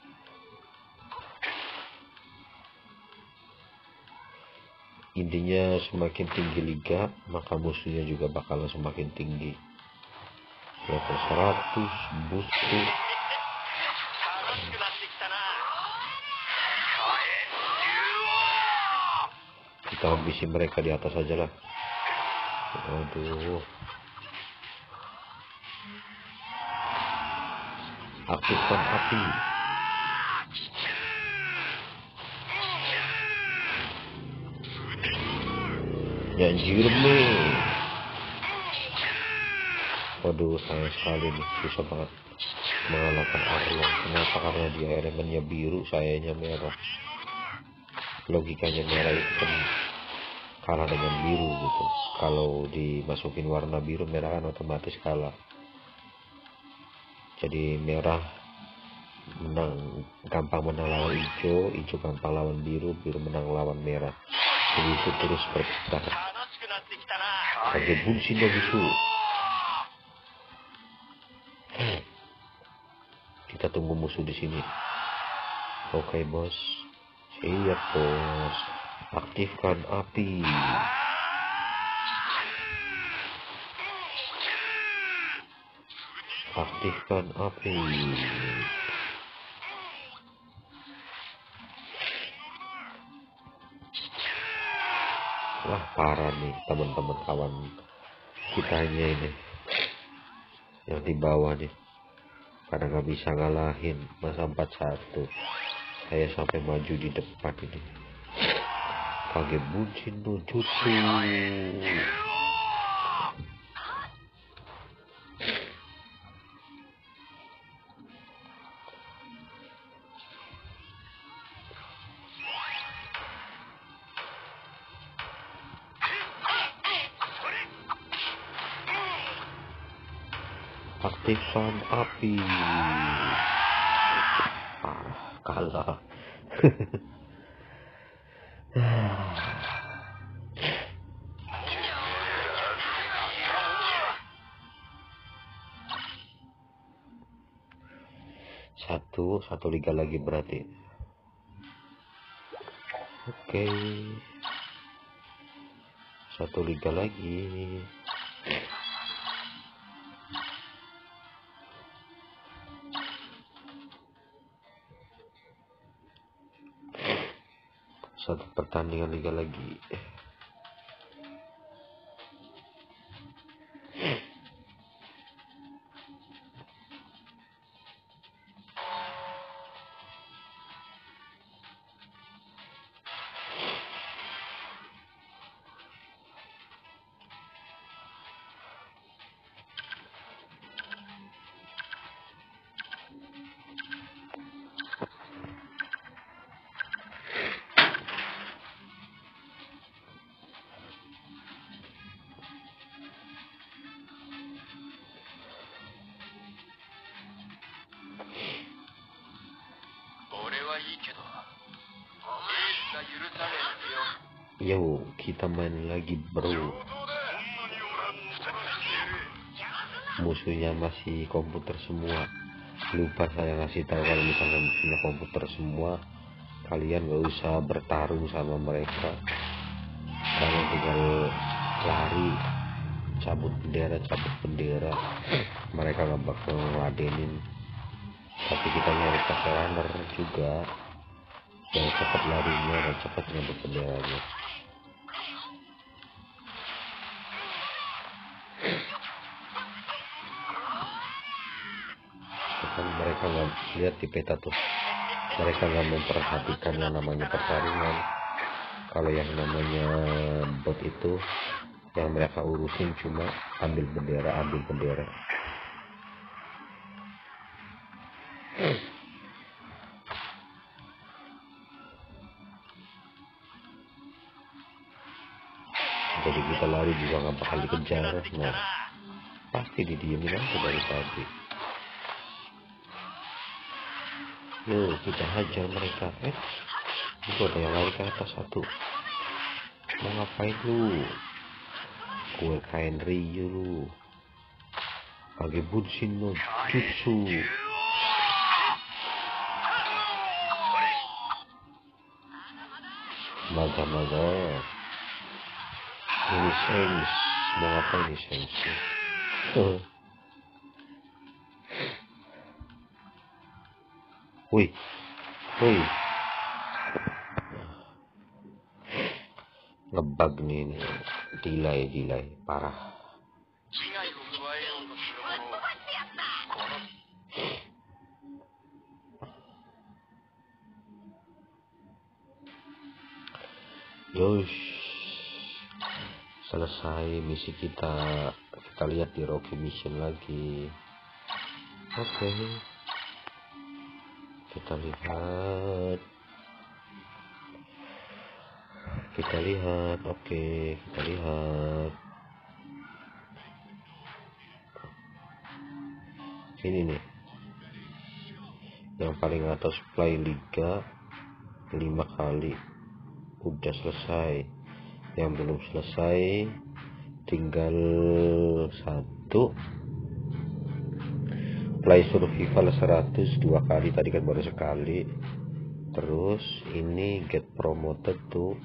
Intinya semakin tinggi liga, maka musuhnya juga bakalan semakin tinggi. Level seratus, busu. Kita habisi mereka di atas aja lah. Aduh. Aktifkan api. Ya Jeremy. Waduh, sayang sekali nih, susah banget mengalahkan Arlong. Kenapa? Karena dia elemennya biru, sayanya merah. Logikanya merah itu kan kalah dengan biru gitu. Kalau dimasukin warna biru, merah kan otomatis kalah. Jadi merah menang, gampang menang lawan hijau, hijau gampang lawan biru, biru menang lawan merah. Jadi itu terus berputar. Kage Bunshin no Bisu. Kita tunggu musuh di sini. Oke bos. Siap bos. Aktifkan api. Aktifkan api. Wah parah nih teman-teman kawan kitanya ini yang di bawah nih, karena nggak bisa ngalahin masa empat satu. Saya sampai maju di depan ini. Kage Bunshin no Jutsu. Aktifkan api. Ah, kalah. Satu, satu liga lagi berarti. Oke. Satu liga lagi. Satu pertandingan liga lagi. Yo, kita main lagi bro. Musuhnya masih komputer semua. Lupa saya ngasih tahu, kalau misalnya musuhnya komputer semua, kalian gak usah bertarung sama mereka. Kalian tinggal lari, cabut bendera, cabut bendera. Mereka gak bakal ngeladenin. Tapi kita nyari pakai runner juga, yang cepat larinya dan cepat nyabut benderanya. mereka nggak lihat di peta tuh, mereka nggak memperhatikan yang namanya pertarungan. Kalau yang namanya bot itu yang mereka urusin cuma ambil bendera, ambil bendera. Jadi kita lari juga nggak bakal dikejar. Nah, pasti didiemin aja dari tadi. Yuk kita hajar mereka. Eh, itu ada yang lari ke atas satu. Mau ngapain lu? Kue kain Ryu lu. Kage Bunshin no Jutsu. Maga-maga. Ini Sengs. Mau ngapain nih Sengs? Uh. Wih. Wih. Ngebug nih ini. Delay, delay. Parah. Yosh. Selesai misi kita. Kita lihat di Rocky Mission lagi. Oke. Okay. Kita lihat. Kita lihat. Oke, okay. Kita lihat. Ini nih. Yang paling atas play liga lima kali. Udah selesai. Yang belum selesai tinggal satu. Play survival seratus dua kali, tadi kan baru sekali. Terus ini get promoted tuh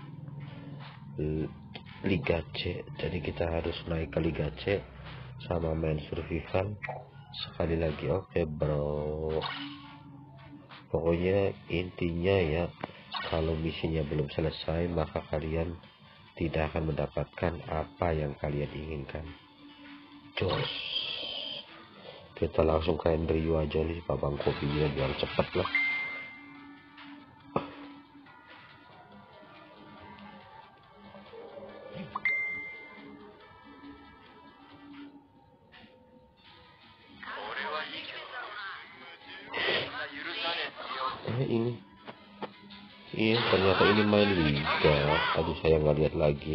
Liga C, jadi kita harus naik ke Liga C sama main survival sekali lagi. Oke bro, pokoknya intinya ya, kalau misinya belum selesai maka kalian tidak akan mendapatkan apa yang kalian inginkan. Jos, kita langsung kain Ryu aja nih, babang kopinya biar cepet lah. Eh ini, iya ternyata ini main liga. Aduh saya nggak lihat lagi,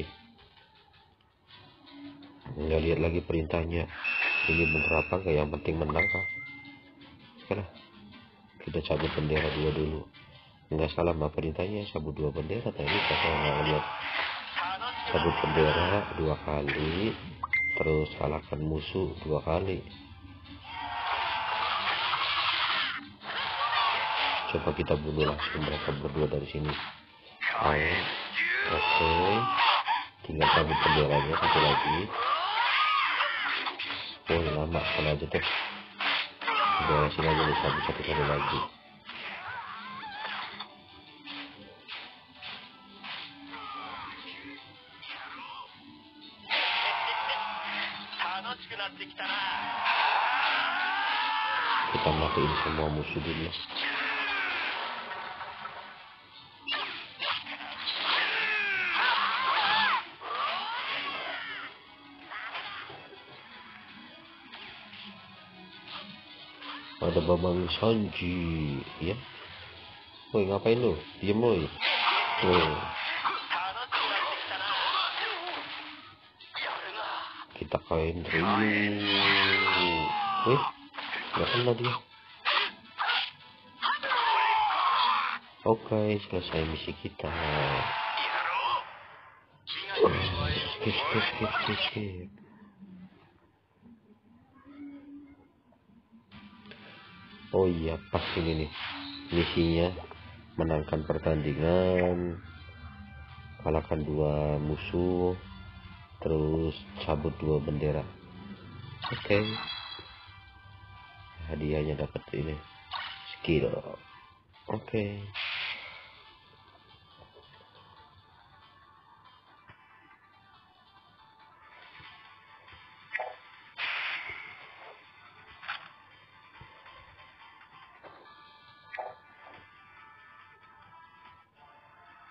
nggak lihat lagi perintahnya. Ini bener apa nggak? Yang penting menang kah? Oke lah, kita cabut bendera dua dulu. Nggak salah mah perintahnya, cabut dua bendera. Tadi saya nggak lihat. Cabut bendera dua kali, terus kalahkan musuh dua kali. Coba kita bunuh langsung mereka berdua dari sini. Ayo, oke, okay. Tinggal cabut benderanya satu lagi. Oh lama kan aja tuh. Beresin aja nih, cabut satu kali lagi. Kita matiin semua musuh dulu. Ada Babang Sanji, ya. Woi ngapain lu? Diem woi. Tuh. Kita kain Ryu. Wih, nggak kena dia. Oke, selesai misi kita. Skip, skip, skip, skip, skip. Oh iya, pas ini nih misinya, menangkan pertandingan, kalahkan dua musuh, terus cabut dua bendera. Oke, okay. Hadiahnya dapat ini skill. Oke, okay.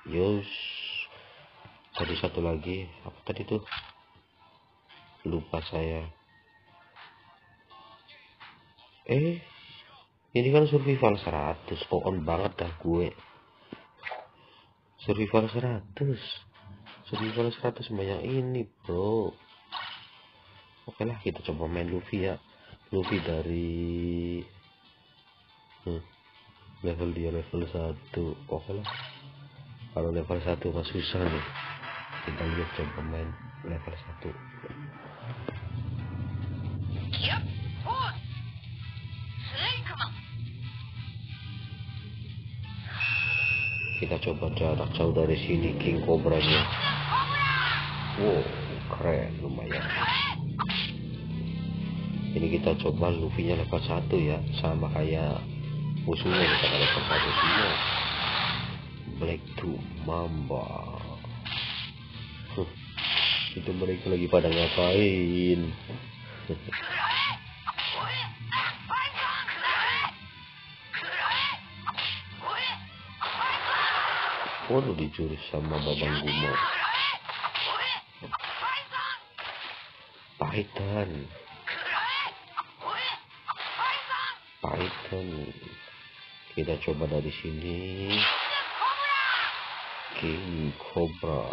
Yus. Tadi satu lagi. Apa tadi tuh? Lupa saya. Eh, ini kan survival seratus. On banget dah gue. Survival seratus. Survival seratus banyak ini, bro. Oke lah, kita coba main Luffy ya. Luffy dari hmm, level dia level satu. Oke lah. Kalau level satu mah susah nih. Kita lihat coba main level satu. Kita coba jarak jauh dari sini King Cobra-nya. Wow, keren, lumayan. Ini kita coba Luffy-nya level satu ya, sama kayak musuhnya kita level satu semua. Black to Mamba. Huh, itu mereka lagi pada ngapain? Waduh, dicuri sama Babang Gumo. Python. Python. Kita coba dari sini. King Cobra.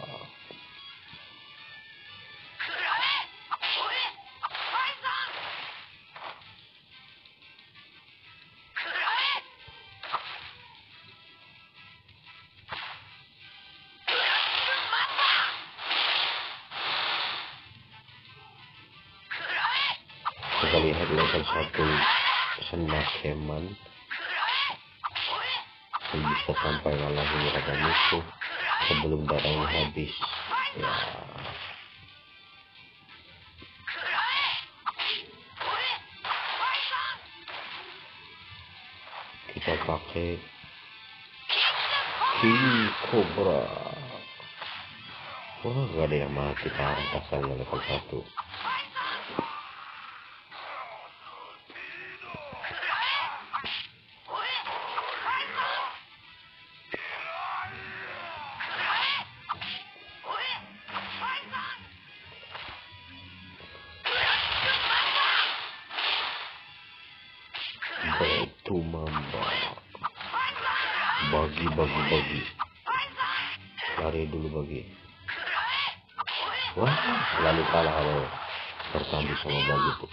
Kita lihat level satu Senakeman yang bisa sampai ngalahin mereka musuh sebelum darahnya habis ya. Kita pakai King Cobra. Wah, gak ada yang mati parah asalnya level satu. Itu Mamba. Bagi bagi bagi. Lari dulu bagi. Wah, lalu kalah kalau tertanding sama bagi tuh.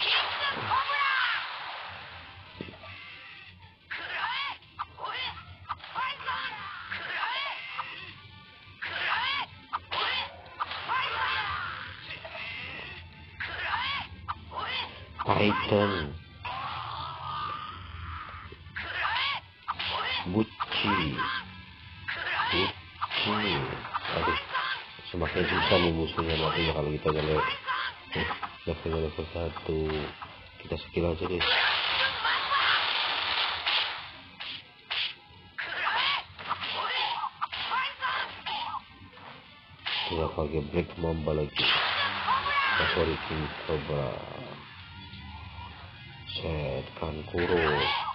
Python. Buci. Buci. Aduh, semakin susah nih musuhnya nantinya kalau kita level level level satu. Kita skill aja deh. Kita pakai Black Mamba lagi. Oh, sorry, King Cobra. Set Kankuro.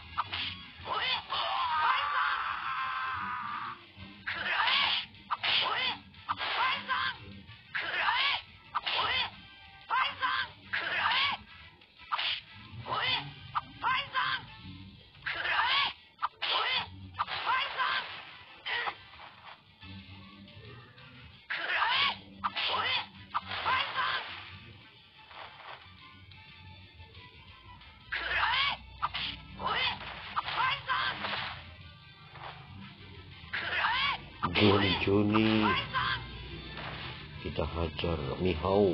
Joni Joni. Kita hajar Mihawk.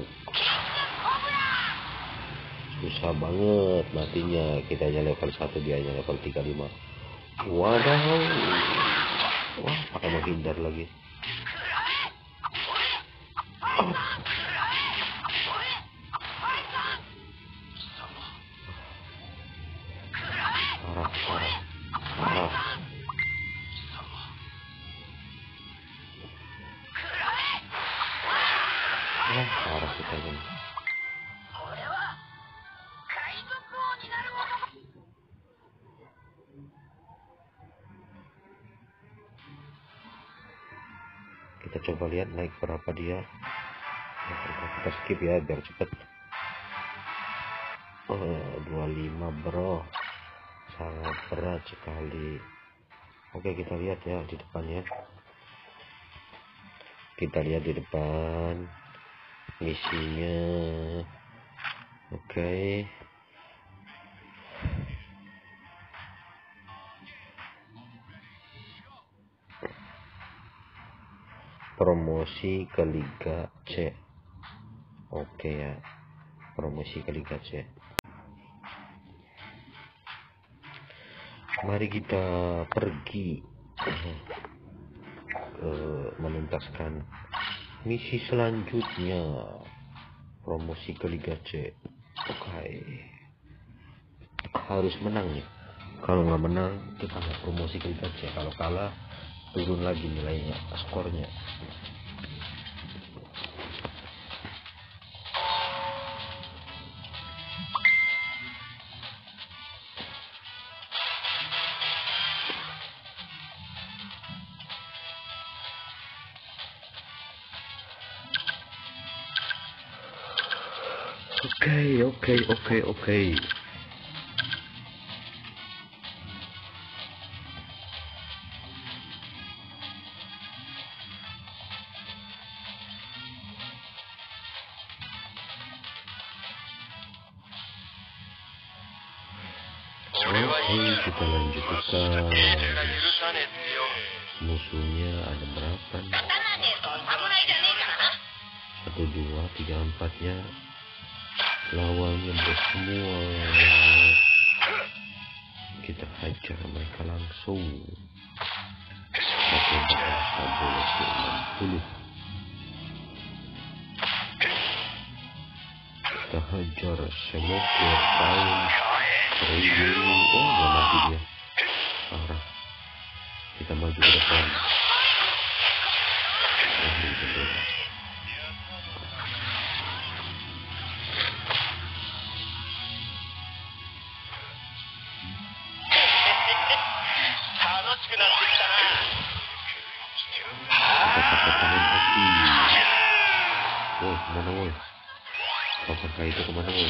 Susah banget matinya. Kita aja level satu, dia aja level tiga puluh lima. Waduh. Wah, pakai menghindar lagi. Oh. Parah, parah, parah. Wah, parah kita ini. coba lihat naik berapa dia. Nah, kita skip ya biar cepet. Oh, dua puluh lima bro, sangat berat sekali. Oke, kita lihat ya di depannya. Kita lihat di depan misinya. Oke. Promosi ke Liga C. Oke ya, promosi ke Liga C. Mari kita pergi ke menuntaskan misi selanjutnya, promosi ke Liga C. Oke, harus menang nih. Kalau nggak menang kita nggak promosi ke Liga C. Kalau kalah turun lagi nilainya, skornya. Oke, oke, oke, oke. Oke, kita lanjutkan. Musuhnya ada berapa nih? Satu, dua, tiga, empatnya. Lawannya bersemua. Kita hajar mereka langsung. Pakai bahasa boleh enam puluh. Kita hajar semoga tahun seribu. Oh, gak mati dia. Parah. Kita maju ke depan. Maju ke depan. Woi, kemana woi? Pasangka itu kemana woi?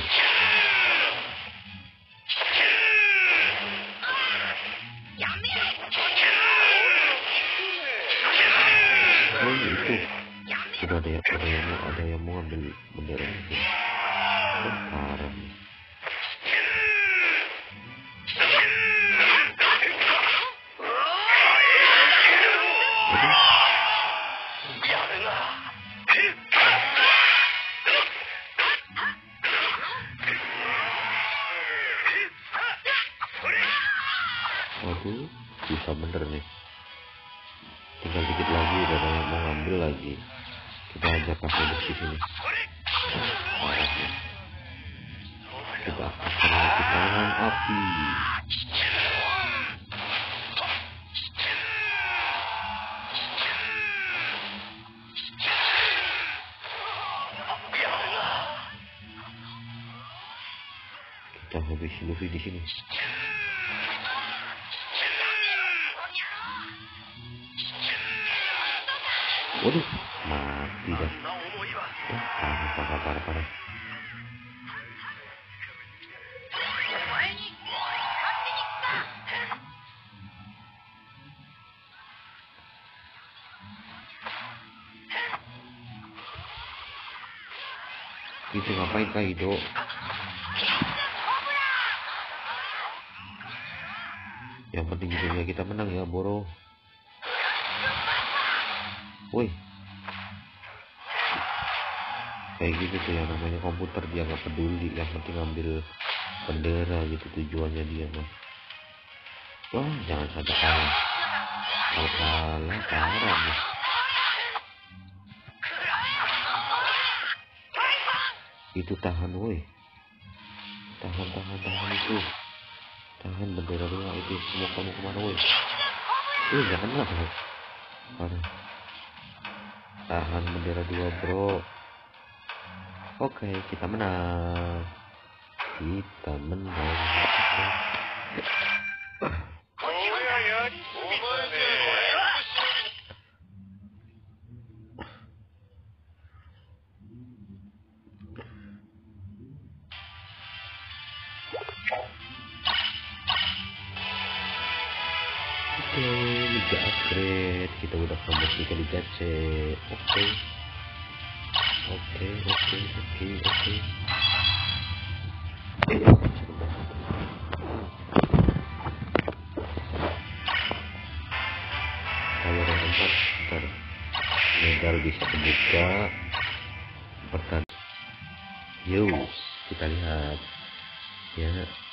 Oh itu sudah ada yang ada yang mau ada yang mau ambil bendera itu. Oh, parah nih. Waduh, bisa bener nih. Tinggal dikit lagi, udah ada yang mau ngambil lagi. Kita ajak pakai besi sini. Parah ya. Kita akan lagi tangan api. Kita habisi Luffy di sini. Waduh, mati dah. Oh, parah, parah, parah, parah. Itu ngapain Kaido? Yang penting dunia kita menang ya, Boro. Woi, kayak gitu tuh yang namanya komputer, dia nggak peduli, yang penting ambil bendera gitu tujuannya dia mah. Wah, jangan sampai kalah. Kalau kalah parah nih. Itu tahan woi, tahan tahan tahan itu, tahan bendera dua itu. Semua kamu kemana woi? Eh jangan lah, parah. Tahan bendera dua bro. Oke, kita menang. Kita menang. Oke, Liga upgrade. Kita udah promosi ke Liga C. Oke. Oke, oke, oke, oke. Kalau yang empat, ntar medal bisa kebuka. Pertandingan. Yuk, kita lihat ya.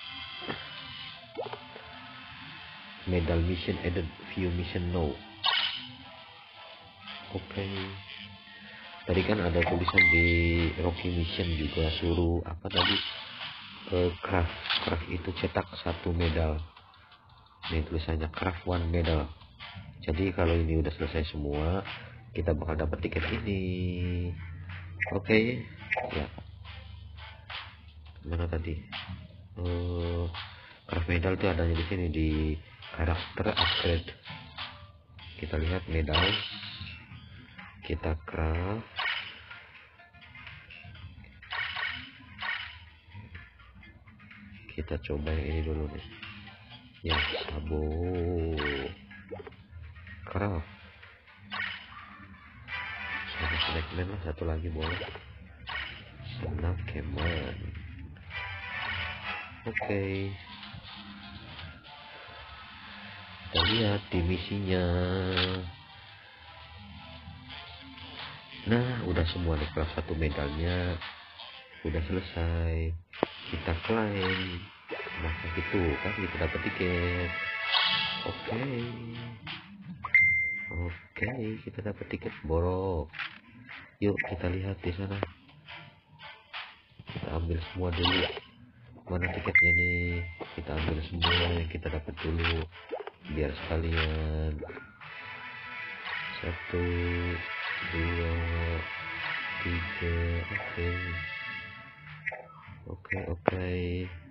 Medal mission added, view mission no. Oke. Okay. Tadi kan ada tulisan di Rocky Mission juga suruh apa tadi? Eh, craft, craft itu cetak satu medal. Ini tulisannya craft one medal. Jadi kalau ini udah selesai semua, kita bakal dapat tiket ini. Oke, okay. Ya. Mana tadi? Uh, craft medal itu adanya di sini di karakter upgrade. Kita lihat medal. Kita craft. Kita coba yang ini dulu nih. Ya, sabo. Craft. Ada snackman lah, satu lagi boleh. Snackman. Oke. Okay. Kita lihat di misinya. Nah, udah semua nih, kelas satu medalnya udah selesai. Kita klaim. Maka itu kan kita dapat tiket. Oke. Okay. Oke, okay, kita dapat tiket borok. Yuk kita lihat di sana. Kita ambil semua dulu. Mana tiketnya nih? Kita ambil semua yang kita dapat dulu. Biar sekalian. Satu, dua, tiga. Oke. Okay. Oke, okay, oke. Okay.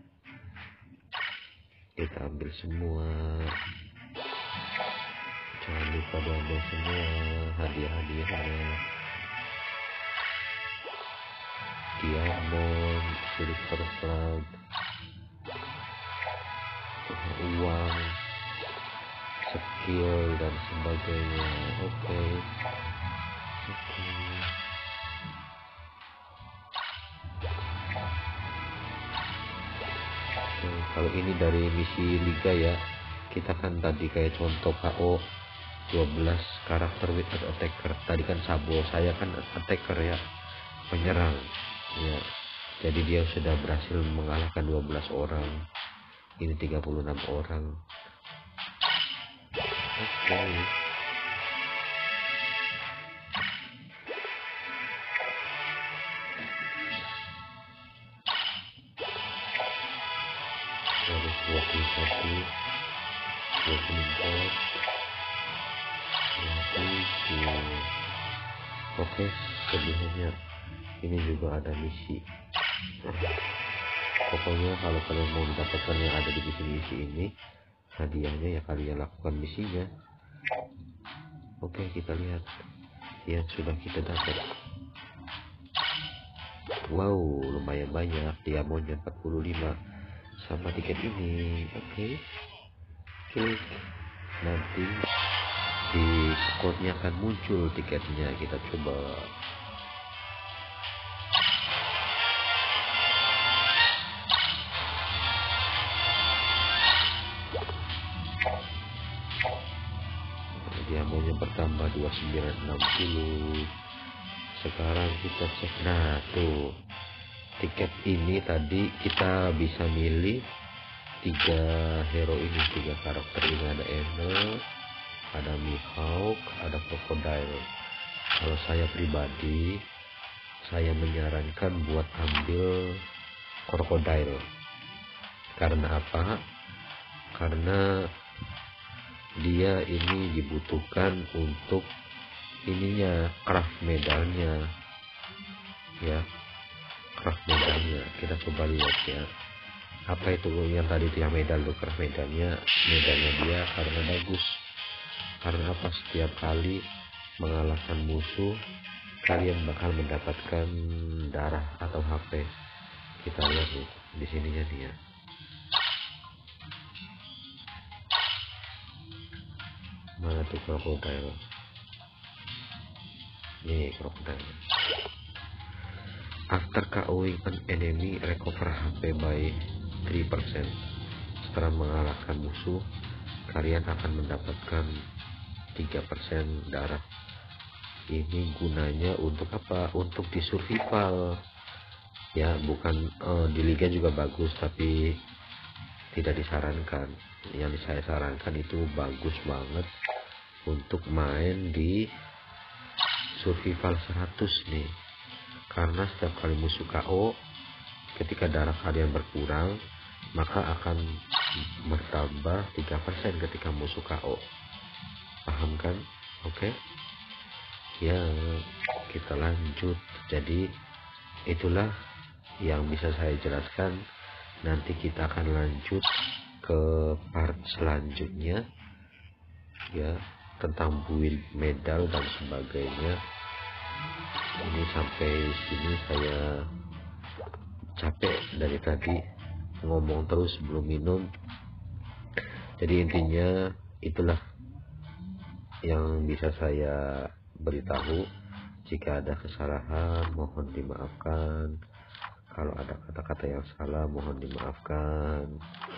Kita ambil semua. Jangan lupa diambil semua hadiah-hadiahnya. Diamond, silver flag, uang, skill dan sebagainya. Oke. Okay. Oke. Okay. Okay. Kalau ini dari misi liga ya, kita kan tadi kayak contoh K O dua belas karakter with attacker. Tadi kan Sabo, saya kan attacker ya, penyerang ya. Jadi dia sudah berhasil mengalahkan dua belas orang. Ini tiga puluh enam orang. Oke. Okay. Harus dua puluh satu, dua puluh empat, dua puluh tujuh. Oke, sebelumnya ini juga ada misi. Pokoknya kalau kalian mau mendapatkan yang ada di misi-misi ini, hadiahnya ya kalian lakukan misinya. Oke, kita lihat yang sudah kita dapat. Wow, lumayan banyak. Diamondnya empat puluh lima sama tiket ini. Oke, klik. Nanti di skornya akan muncul tiketnya. Kita coba. Diamondnya bertambah dua puluh sembilan enam puluh. Sekarang kita cek. Nah tuh, tiket ini tadi kita bisa milih tiga hero ini, tiga karakter ini. Ada Enel, ada Mihawk, ada Crocodile. Kalau saya pribadi, saya menyarankan buat ambil Crocodile. Karena apa? Karena dia ini dibutuhkan untuk ininya, craft medalnya ya, craft medalnya. Kita coba lihat ya, apa itu yang tadi itu yang medal tuh, craft medalnya. Medalnya dia karena bagus, karena apa, setiap kali mengalahkan musuh kalian bakal mendapatkan darah atau H P. Kita lihat nih di sininya dia. Mana tuh crocodile? Nih crocodile. After KOing an enemy, recover H P by three percent. Setelah mengalahkan musuh, kalian akan mendapatkan tiga persen darah. Ini gunanya untuk apa? Untuk di survival. Ya, bukan uh, di liga juga bagus, tapi tidak disarankan. Yang saya sarankan itu bagus banget untuk main di survival seratus nih. Karena setiap kali musuh K O, ketika darah kalian berkurang, maka akan bertambah tiga persen ketika musuh K O. Paham kan? Oke. Okay? Ya, kita lanjut. Jadi itulah yang bisa saya jelaskan. Nanti kita akan lanjut ke part selanjutnya, ya, tentang build medal dan sebagainya. Ini sampai sini saya capek dari tadi ngomong terus belum minum. Jadi intinya itulah yang bisa saya beritahu. Jika ada kesalahan mohon dimaafkan. Kalau ada kata-kata yang salah mohon dimaafkan.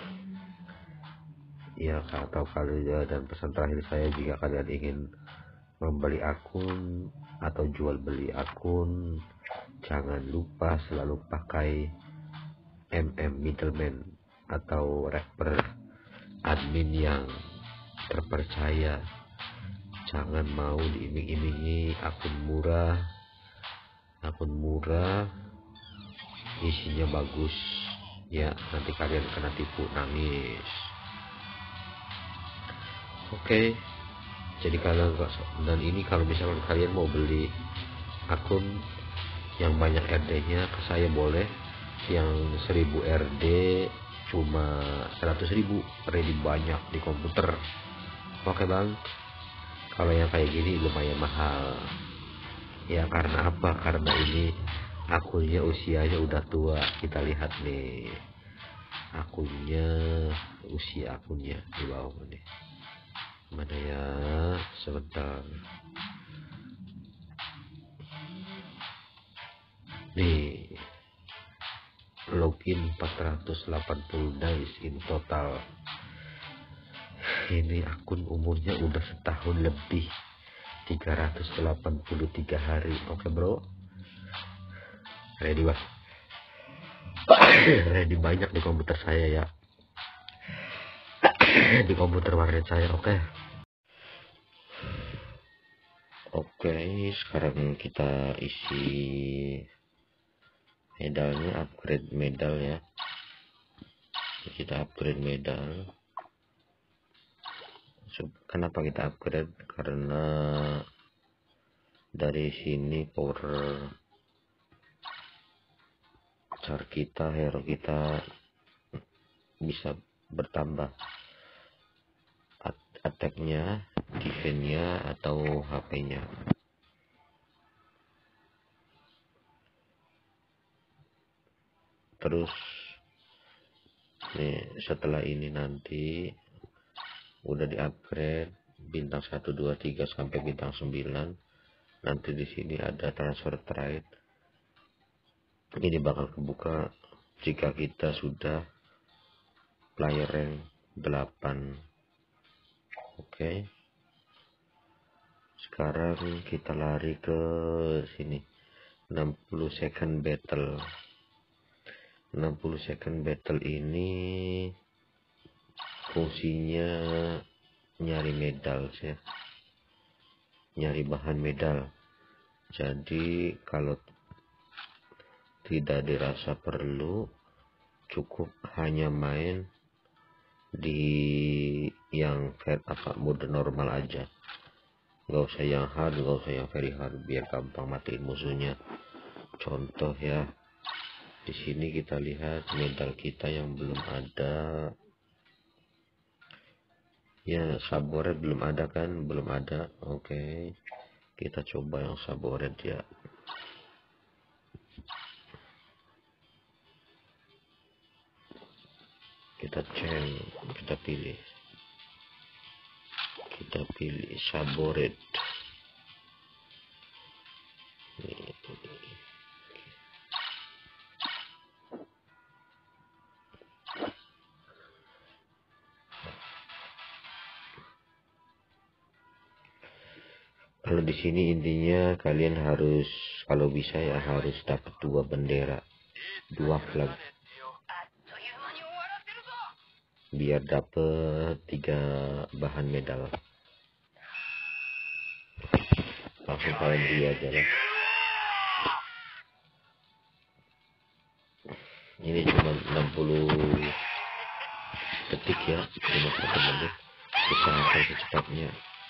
Ya, atau kalian, dan pesan terakhir saya, jika kalian ingin membeli akun atau jual beli akun, jangan lupa selalu pakai M M middleman atau rapper admin yang terpercaya. Jangan mau diiming-imingi akun murah, akun murah isinya bagus, ya nanti kalian kena tipu nangis. Oke. Okay. Jadi kalau dan ini kalau misalkan kalian mau beli akun yang banyak R D-nya ke saya boleh. Yang seribu R D cuma seratus ribu, ready banyak di komputer. Oke bang. Kalau yang kayak gini lumayan mahal. Ya karena apa? Karena ini akunnya usianya udah tua. Kita lihat nih akunnya, usia akunnya di bawah nih. Mana ya, sebentar nih, login empat ratus delapan puluh days in total. Ini akun umurnya udah setahun lebih, tiga ratus delapan puluh tiga hari. Oke bro, ready bang. Ready banyak di komputer saya ya, di komputer warnet saya. Oke. Oke, sekarang kita isi medalnya, upgrade medal ya. Kita upgrade medal. Kenapa kita upgrade? Karena dari sini power char kita, hero kita bisa bertambah, attack-nya, defense-nya, atau H P-nya. Terus nih, setelah ini nanti udah di-upgrade bintang satu, dua, tiga sampai bintang sembilan. Nanti di sini ada transfer trade. Ini bakal kebuka jika kita sudah player rank delapan. Oke. Sekarang kita lari ke sini. enam puluh second battle. enam puluh second battle ini fungsinya nyari medal ya. Nyari bahan medal. Jadi kalau tidak dirasa perlu, cukup hanya main di yang apa mode normal aja. Gak usah yang hard, gak usah yang very hard, biar gampang matiin musuhnya. Contoh ya, di sini kita lihat medal kita yang belum ada. Ya, saboret belum ada kan? Belum ada. Oke. Kita coba yang saboret ya. Kita cek, kita pilih. kita pilih Sabo Red. Nih. Kalau di sini intinya kalian harus, kalau bisa ya harus dapat dua bendera, dua flag, biar dapat tiga bahan medal. Langsung kalian beli aja lah. Ini cuma enam puluh detik ya, lima puluh menit. Usahakan secepatnya.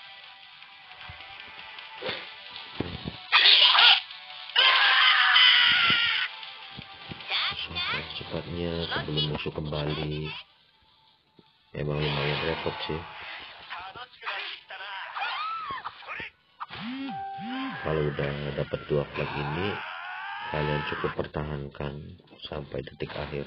Cepatnya sebelum musuh kembali. Emang lumayan repot sih. Kalau udah dapat dua flag ini, kalian cukup pertahankan sampai detik akhir.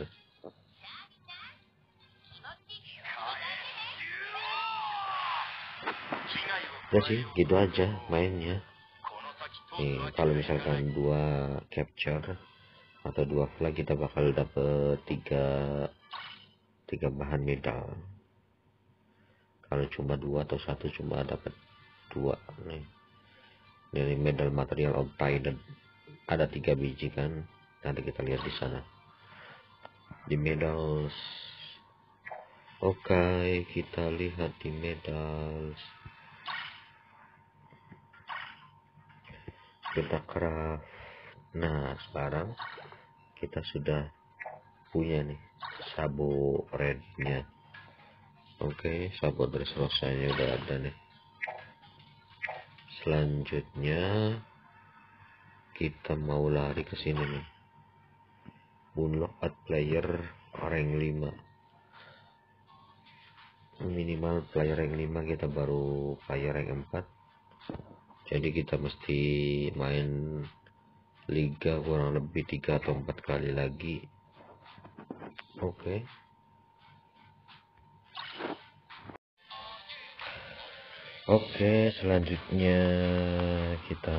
Ya sih, gitu aja mainnya. Nih, kalau misalkan dua capture atau dua flag, kita bakal dapet tiga tiga bahan medal. Kalau cuma dua atau satu cuma dapat dua nih. Dari medal material of Titan ada tiga biji kan, nanti kita lihat di sana di medals. Oke, kita lihat di medals. Kita craft. Nah, sekarang kita sudah punya nih Sabo Red-nya. Oke, Sabo Dress Rosa-nya udah ada nih. Selanjutnya kita mau lari ke sini nih. Unlock at player rank lima. Minimal player rank lima, kita baru player rank empat. Jadi kita mesti main liga kurang lebih tiga atau empat kali lagi. Oke. Oke, selanjutnya kita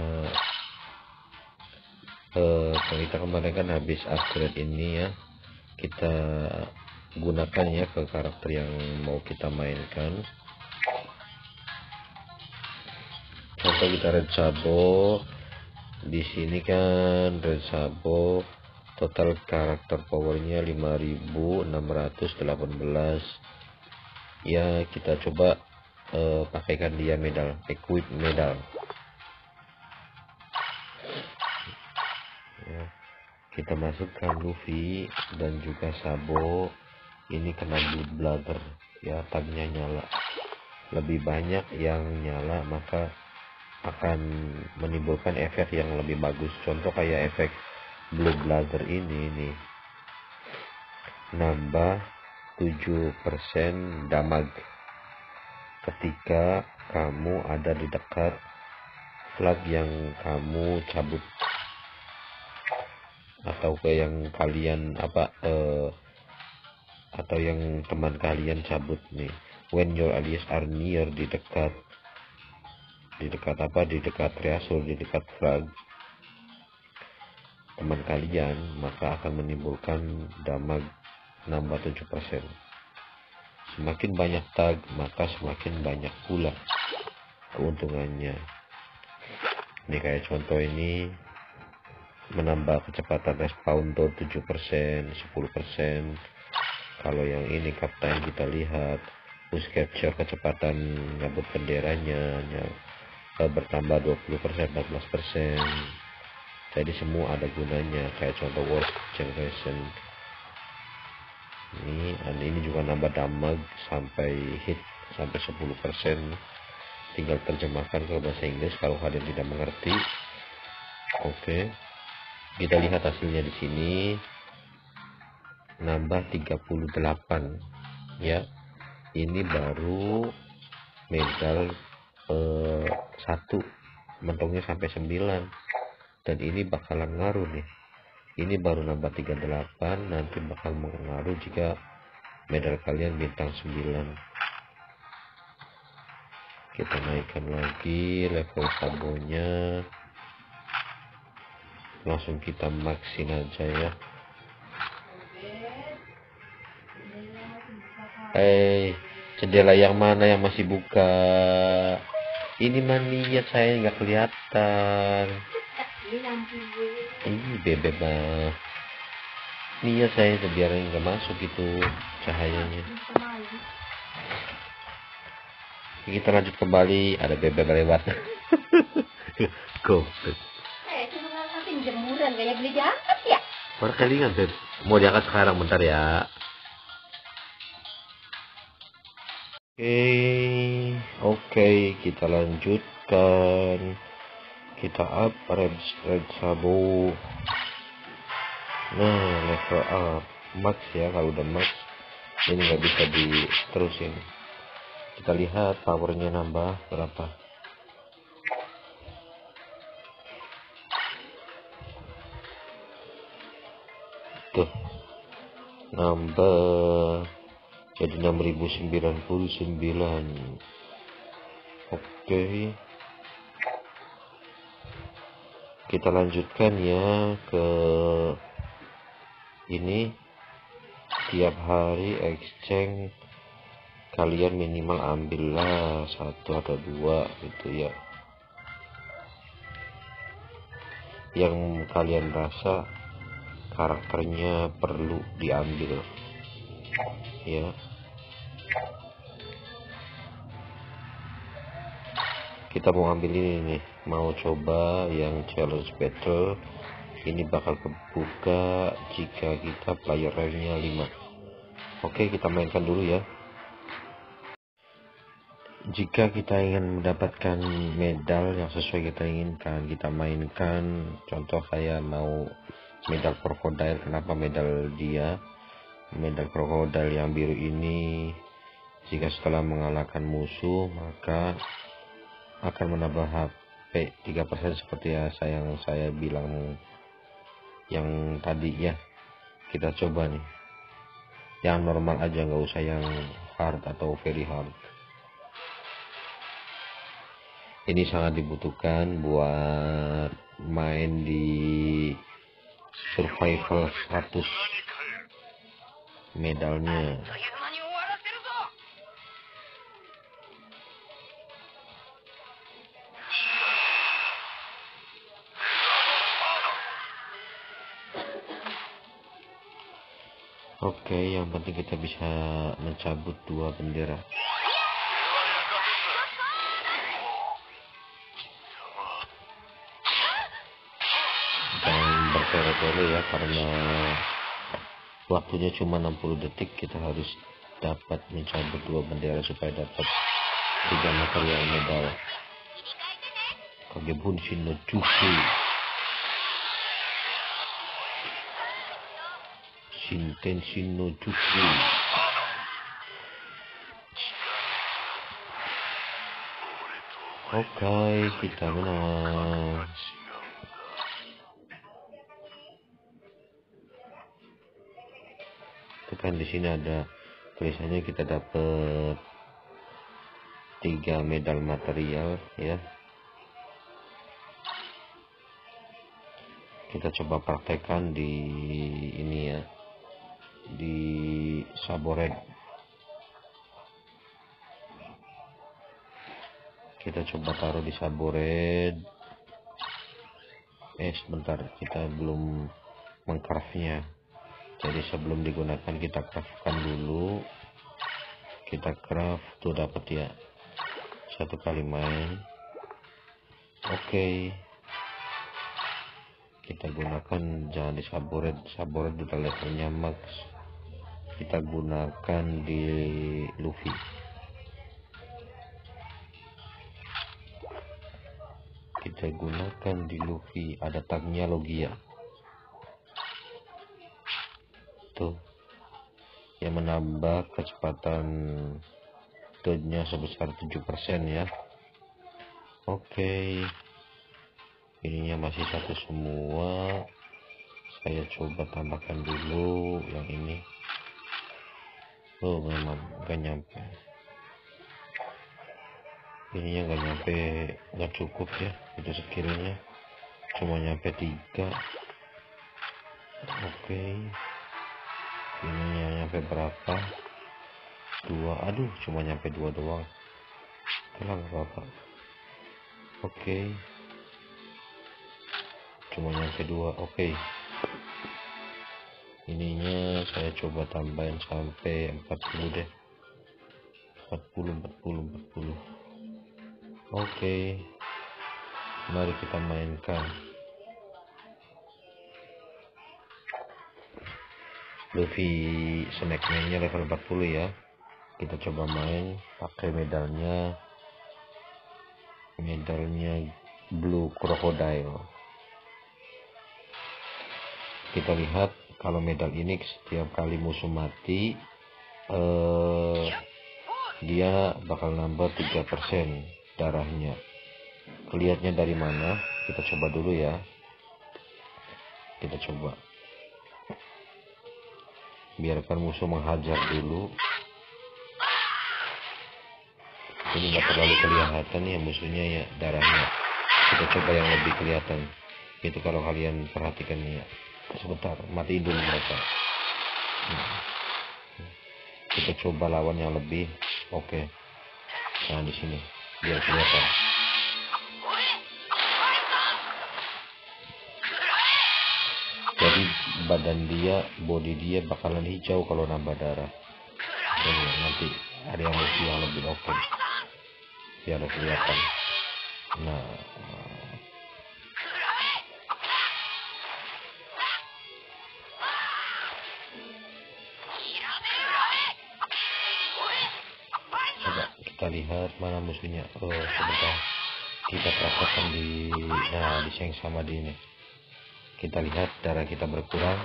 eh, kita kemarin kan habis upgrade ini ya. Kita gunakan ya ke karakter yang mau kita mainkan. Contoh kita Red Sabo. Di sini kan Red Sabo total karakter powernya lima ribu enam ratus delapan belas. Ya, kita coba uh, pakaikan dia medal, equip medal. Ya, kita masukkan Luffy dan juga Sabo. Ini kena Blood Bladder ya, tagnya nyala. Lebih banyak yang nyala maka akan menimbulkan efek yang lebih bagus. Contoh kayak efek Blood Bladder ini nih, nambah tujuh persen damage ketika kamu ada di dekat flag yang kamu cabut atau ke yang kalian apa eh, atau yang teman kalian cabut nih. When your allies are near, di dekat di dekat apa di dekat reasur, di dekat flag teman kalian, maka akan menimbulkan damage nambah tujuh persen. Semakin banyak tag maka semakin banyak pula keuntungannya. Ini kayak contoh ini menambah kecepatan respawn door tujuh persen, sepuluh persen. Kalau yang ini Kapten kita lihat push capture kecepatan nyabut benderanya bertambah dua puluh persen, empat belas persen. Jadi semua ada gunanya. Kayak contoh World Generation ini, dan ini juga nambah damage sampai hit sampai sepuluh persen. Tinggal terjemahkan ke bahasa Inggris kalau kalian tidak mengerti. Oke, kita lihat hasilnya di sini, nambah tiga puluh delapan ya. Ini baru medal eh, satu, mentongnya sampai sembilan, dan ini bakalan ngaruh nih. Ini baru nambah tiga puluh delapan, nanti bakal mengaruh jika medal kalian bintang sembilan. Kita naikkan lagi level sabonya, langsung kita maxin aja ya. Eh, jendela yang mana yang masih buka? Ini mania saya nggak kelihatan. Ini bebek mah. Niat saya biar nggak masuk itu cahayanya. Kita lanjut kembali, ada bebek lewat. Go. Eh, cuma ngapain jemuran kayak beli diangkat ya? Perkelingan, Beb. Mau diangkat sekarang, bentar ya. Oke, oke, kita lanjutkan. Kita up red red sabo. Nah, level up max ya. Kalau udah max, ini nggak bisa diterusin. Kita lihat powernya nambah berapa. Tuh, nambah jadi enam ribu sembilan puluh sembilan. Oke, kita lanjutkan ya ke ini. Tiap hari exchange kalian minimal ambillah satu atau dua gitu ya, yang kalian rasa karakternya perlu diambil ya. Kita mau ambil ini nih, mau coba yang challenge battle. Ini bakal kebuka jika kita player rank-nya lima. Oke, kita mainkan dulu ya. Jika kita ingin mendapatkan medal yang sesuai kita inginkan, kita mainkan. Contoh saya mau medal krokodil. Kenapa medal dia? Medal krokodil yang biru ini, jika setelah mengalahkan musuh maka akan menambah H P tiga persen seperti ya saya yang saya bilang yang tadi ya. Kita coba nih yang normal aja, nggak usah yang hard atau very hard. Ini sangat dibutuhkan buat main di survival seratus medalnya. Oke, yang penting kita bisa mencabut dua bendera. Jangan bertele-tele ya, karena waktunya cuma enam puluh detik. Kita harus dapat mencabut dua bendera supaya dapat tiga material medal. Kagebunshin no Jutsu, Shintenshin no Jutsu. Oke, kita menang. Kan di sini ada tulisannya kita dapat tiga medal material ya. Kita coba praktekkan di ini ya, di Sabored. Kita coba taruh di Sabored. Eh sebentar, kita belum mengcraftnya. Jadi sebelum digunakan kita craftkan dulu. Kita craft tuh dapat ya satu kali main. Oke, kita gunakan, jangan di Sabored. Sabored udah levelnya max. Kita gunakan di Luffy. Kita gunakan di Luffy, ada tagnya Logia tuh, yang menambah kecepatan dodge-nya sebesar tujuh persen ya. Oke, ininya masih satu semua. Saya coba tambahkan dulu yang ini. Oh memang gak nyampe. ininya nggak nyampe, nggak cukup ya, itu skillnya cuma nyampe tiga. Oke, ininya nyampe berapa? Dua. Aduh, cuma nyampe dua doang. Tenang, nggak apa-apa. Oke, cuma nyampe dua. Oke, ininya saya coba tambahin sampai empat puluh deh. empat puluh, empat puluh, empat puluh. Oke, mari kita mainkan. Luffy Snackman-nya level empat puluh ya. Kita coba main pakai medalnya. Medalnya Blue Crocodile. Kita lihat kalau medal ini setiap kali musuh mati eh, dia bakal nambah tiga persen darahnya. Kelihatnya dari mana? Kita coba dulu ya. Kita coba. Biarkan musuh menghajar dulu. Ini nggak terlalu kelihatan ya musuhnya ya, darahnya. Kita coba yang lebih kelihatan. Itu kalau kalian perhatikan ya. Sebentar, matiin dulu mereka. Kita coba lawan yang lebih. Oke. Nah di sini biar kelihatan. Jadi badan dia, body dia bakalan hijau kalau nambah darah. Jadi nanti ada yang lebih yang lebih oke. Biar kelihatan. Nah. Coba kita lihat mana musuhnya. Oh sebentar. Kita praktekkan di, nah di yang sama di ini. Kita lihat darah kita berkurang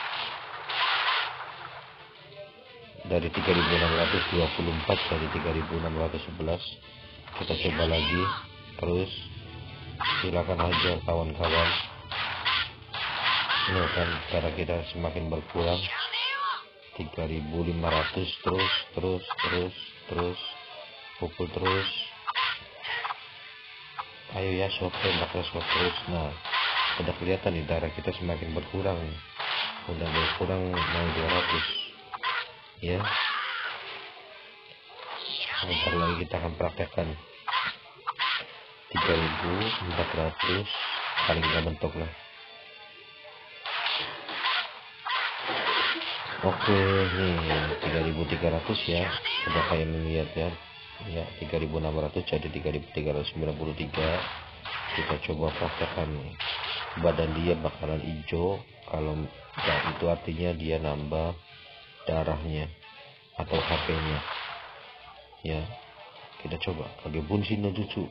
dari tiga ribu enam ratus dua puluh empat jadi tiga ribu enam ratus sebelas. Kita coba lagi terus. Silakan aja kawan-kawan. Ini kan darah kita semakin berkurang. Tiga ribu lima ratus terus terus terus terus pukul terus. Ayo ya swap tembak swap terus. Nah udah kelihatan nih darah kita semakin berkurang, udah berkurang mau dua ratus ya. Sebentar lagi kita akan praktekkan tiga ribu empat ratus paling gak mentok lah. Oke nih tiga ribu tiga ratus ya, udah kayak melihat ya ya tiga ribu enam ratus jadi tiga ribu tiga ratus sembilan puluh tiga. Kita coba praktekkan nih. Badan dia bakalan hijau kalau nah, itu artinya dia nambah darahnya atau H P-nya ya. Kita coba pakai Bunshin no Jutsu.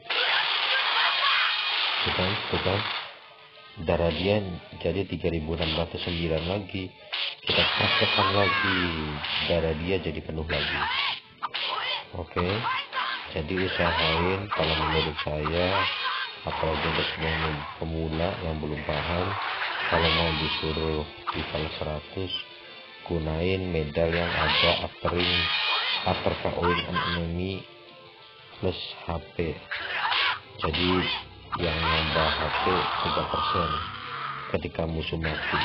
Bukan, bukan. Darah dia jadi tiga ribu enam ratus sembilan lagi. Kita praktekkan lagi, darah dia jadi penuh lagi. Oke, jadi usahain kalau menurut saya, apalagi untuk semua pemula yang belum paham, kalau mau disuruh level seratus, gunain medal yang ada aftering after KOing an enemy plus H P. Jadi yang nambah H P tiga persen ketika musuh mati.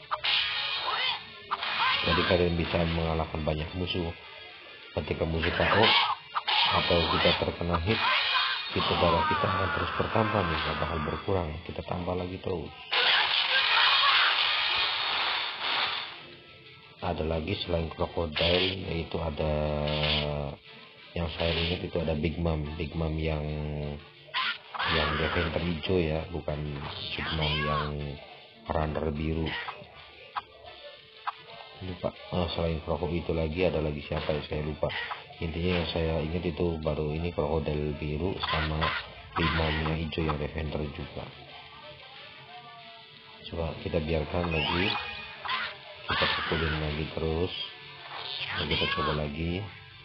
Jadi kalian bisa mengalahkan banyak musuh. Ketika musuh K O atau kita terkena hit, itu darah kita akan terus bertambah nih, gak bakal berkurang. Kita tambah lagi terus. Ada lagi selain Crocodile, yaitu ada yang saya ingat itu ada Big Mom. Big Mom yang yang Defender hijau ya, bukan Big Mom yang Runner biru. Lupa. Oh, selain Crocodile itu lagi ada lagi siapa ya, saya lupa. Intinya yang saya ingat itu baru ini Crocodile biru sama Big Mom yang hijau yang Defender juga. Coba kita biarkan lagi, kita pukulin lagi terus. Nah, kita coba lagi.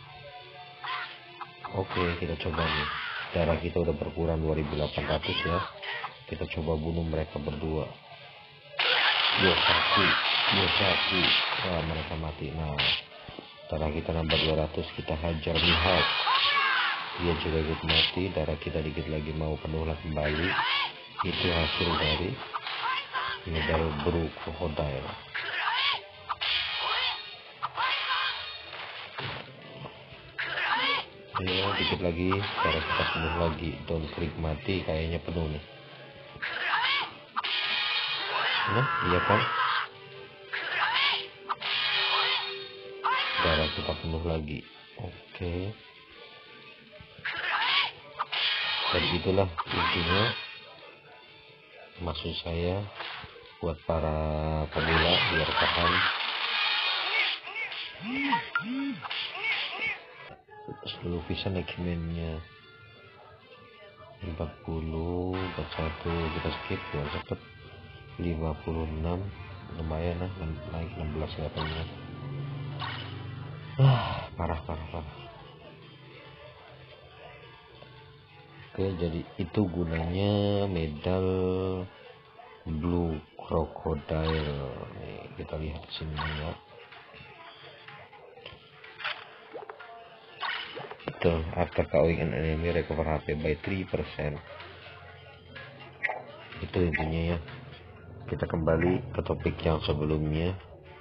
Oke, kita coba nih. Darah kita udah berkurang dua ribu delapan ratus ya. Kita coba bunuh mereka berdua. Yo satu, yo satu. Wah, mereka mati. Nah, darah kita nambah dua ratus. Kita hajar Mihawk. dia juga ikut mati. Darah kita dikit lagi mau penuh lah kembali. Itu hasil dari medal Blue Crocodile. Ya, dikit lagi darah kita penuh lagi. Down klik mati kayaknya penuh nih. Nah, iya kan? Darah kita penuh lagi. Oke. Dan itulah intinya, maksud saya buat para pemula biar paham. Seluruh vision achievement-nya empat puluh, empat puluh satu kita skip biar cepet. Lima puluh enam lumayan lah, naik enam belas levelnya. Ah, parah parah parah. Oke, jadi itu gunanya medal Blue Crocodile. Nih, kita lihat sini ya. Itu after killing an enemy recover H P by three percent. Itu intinya ya. Kita kembali ke topik yang sebelumnya.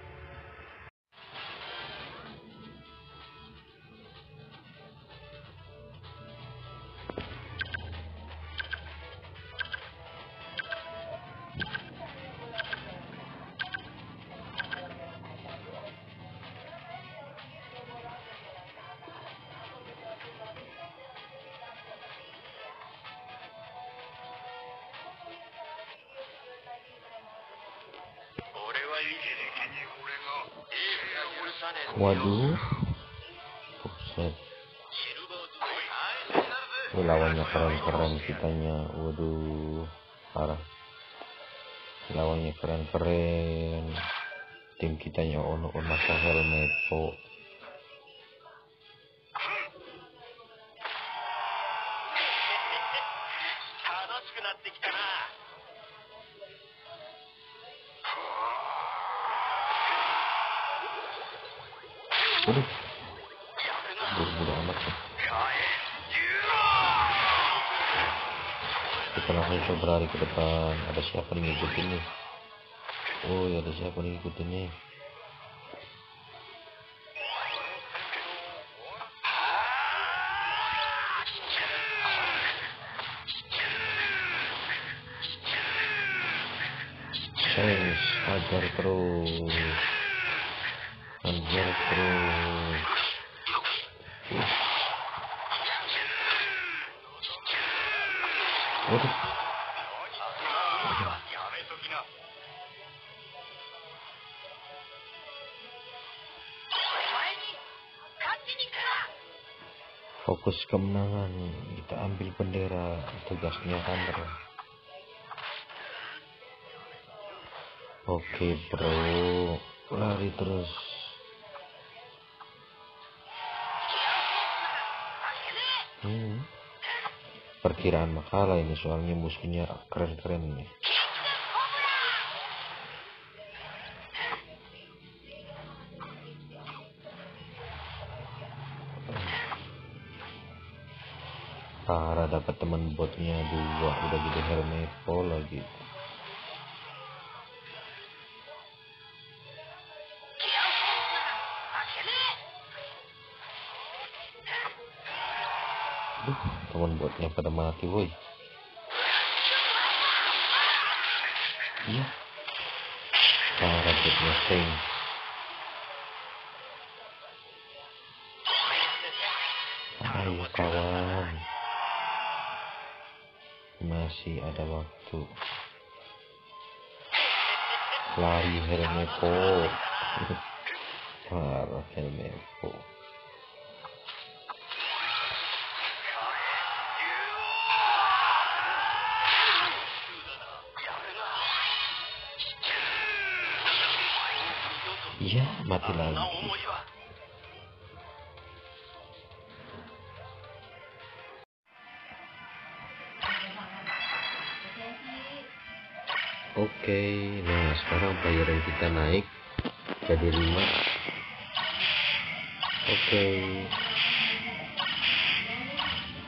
Waduh, buset. Ini lawannya keren-keren kitanya. Waduh, parah. Lawannya keren-keren. Tim kitanya ono ono Helmepo. Waduh, buru-buru amat ya. Kita langsung coba lari ke depan. Ada siapa nih ngikutin nih? Oh ya, ada siapa nih ngikutin nih? Thanks, hajar terus. Hajar terus. Waduh. Fokus kemenangan, kita ambil bendera, tugasnya Hunter. Oke bro, lari terus. Hmm. Perkiraan makalah ini, soalnya musuhnya keren-keren nih. Parah, dapat teman botnya dua, udah gitu Helmepo lagi. Duh, teman botnya pada mati woi. Iya. Parah botnya sing. Ayo kawan, masih ada waktu. Lari Helmepo. Parah Helmepo. Iya, mati lagi. Oke, nah sekarang bayaran kita naik jadi lima. Oke.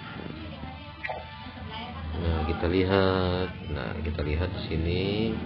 kita lihat. Nah, kita lihat di sini.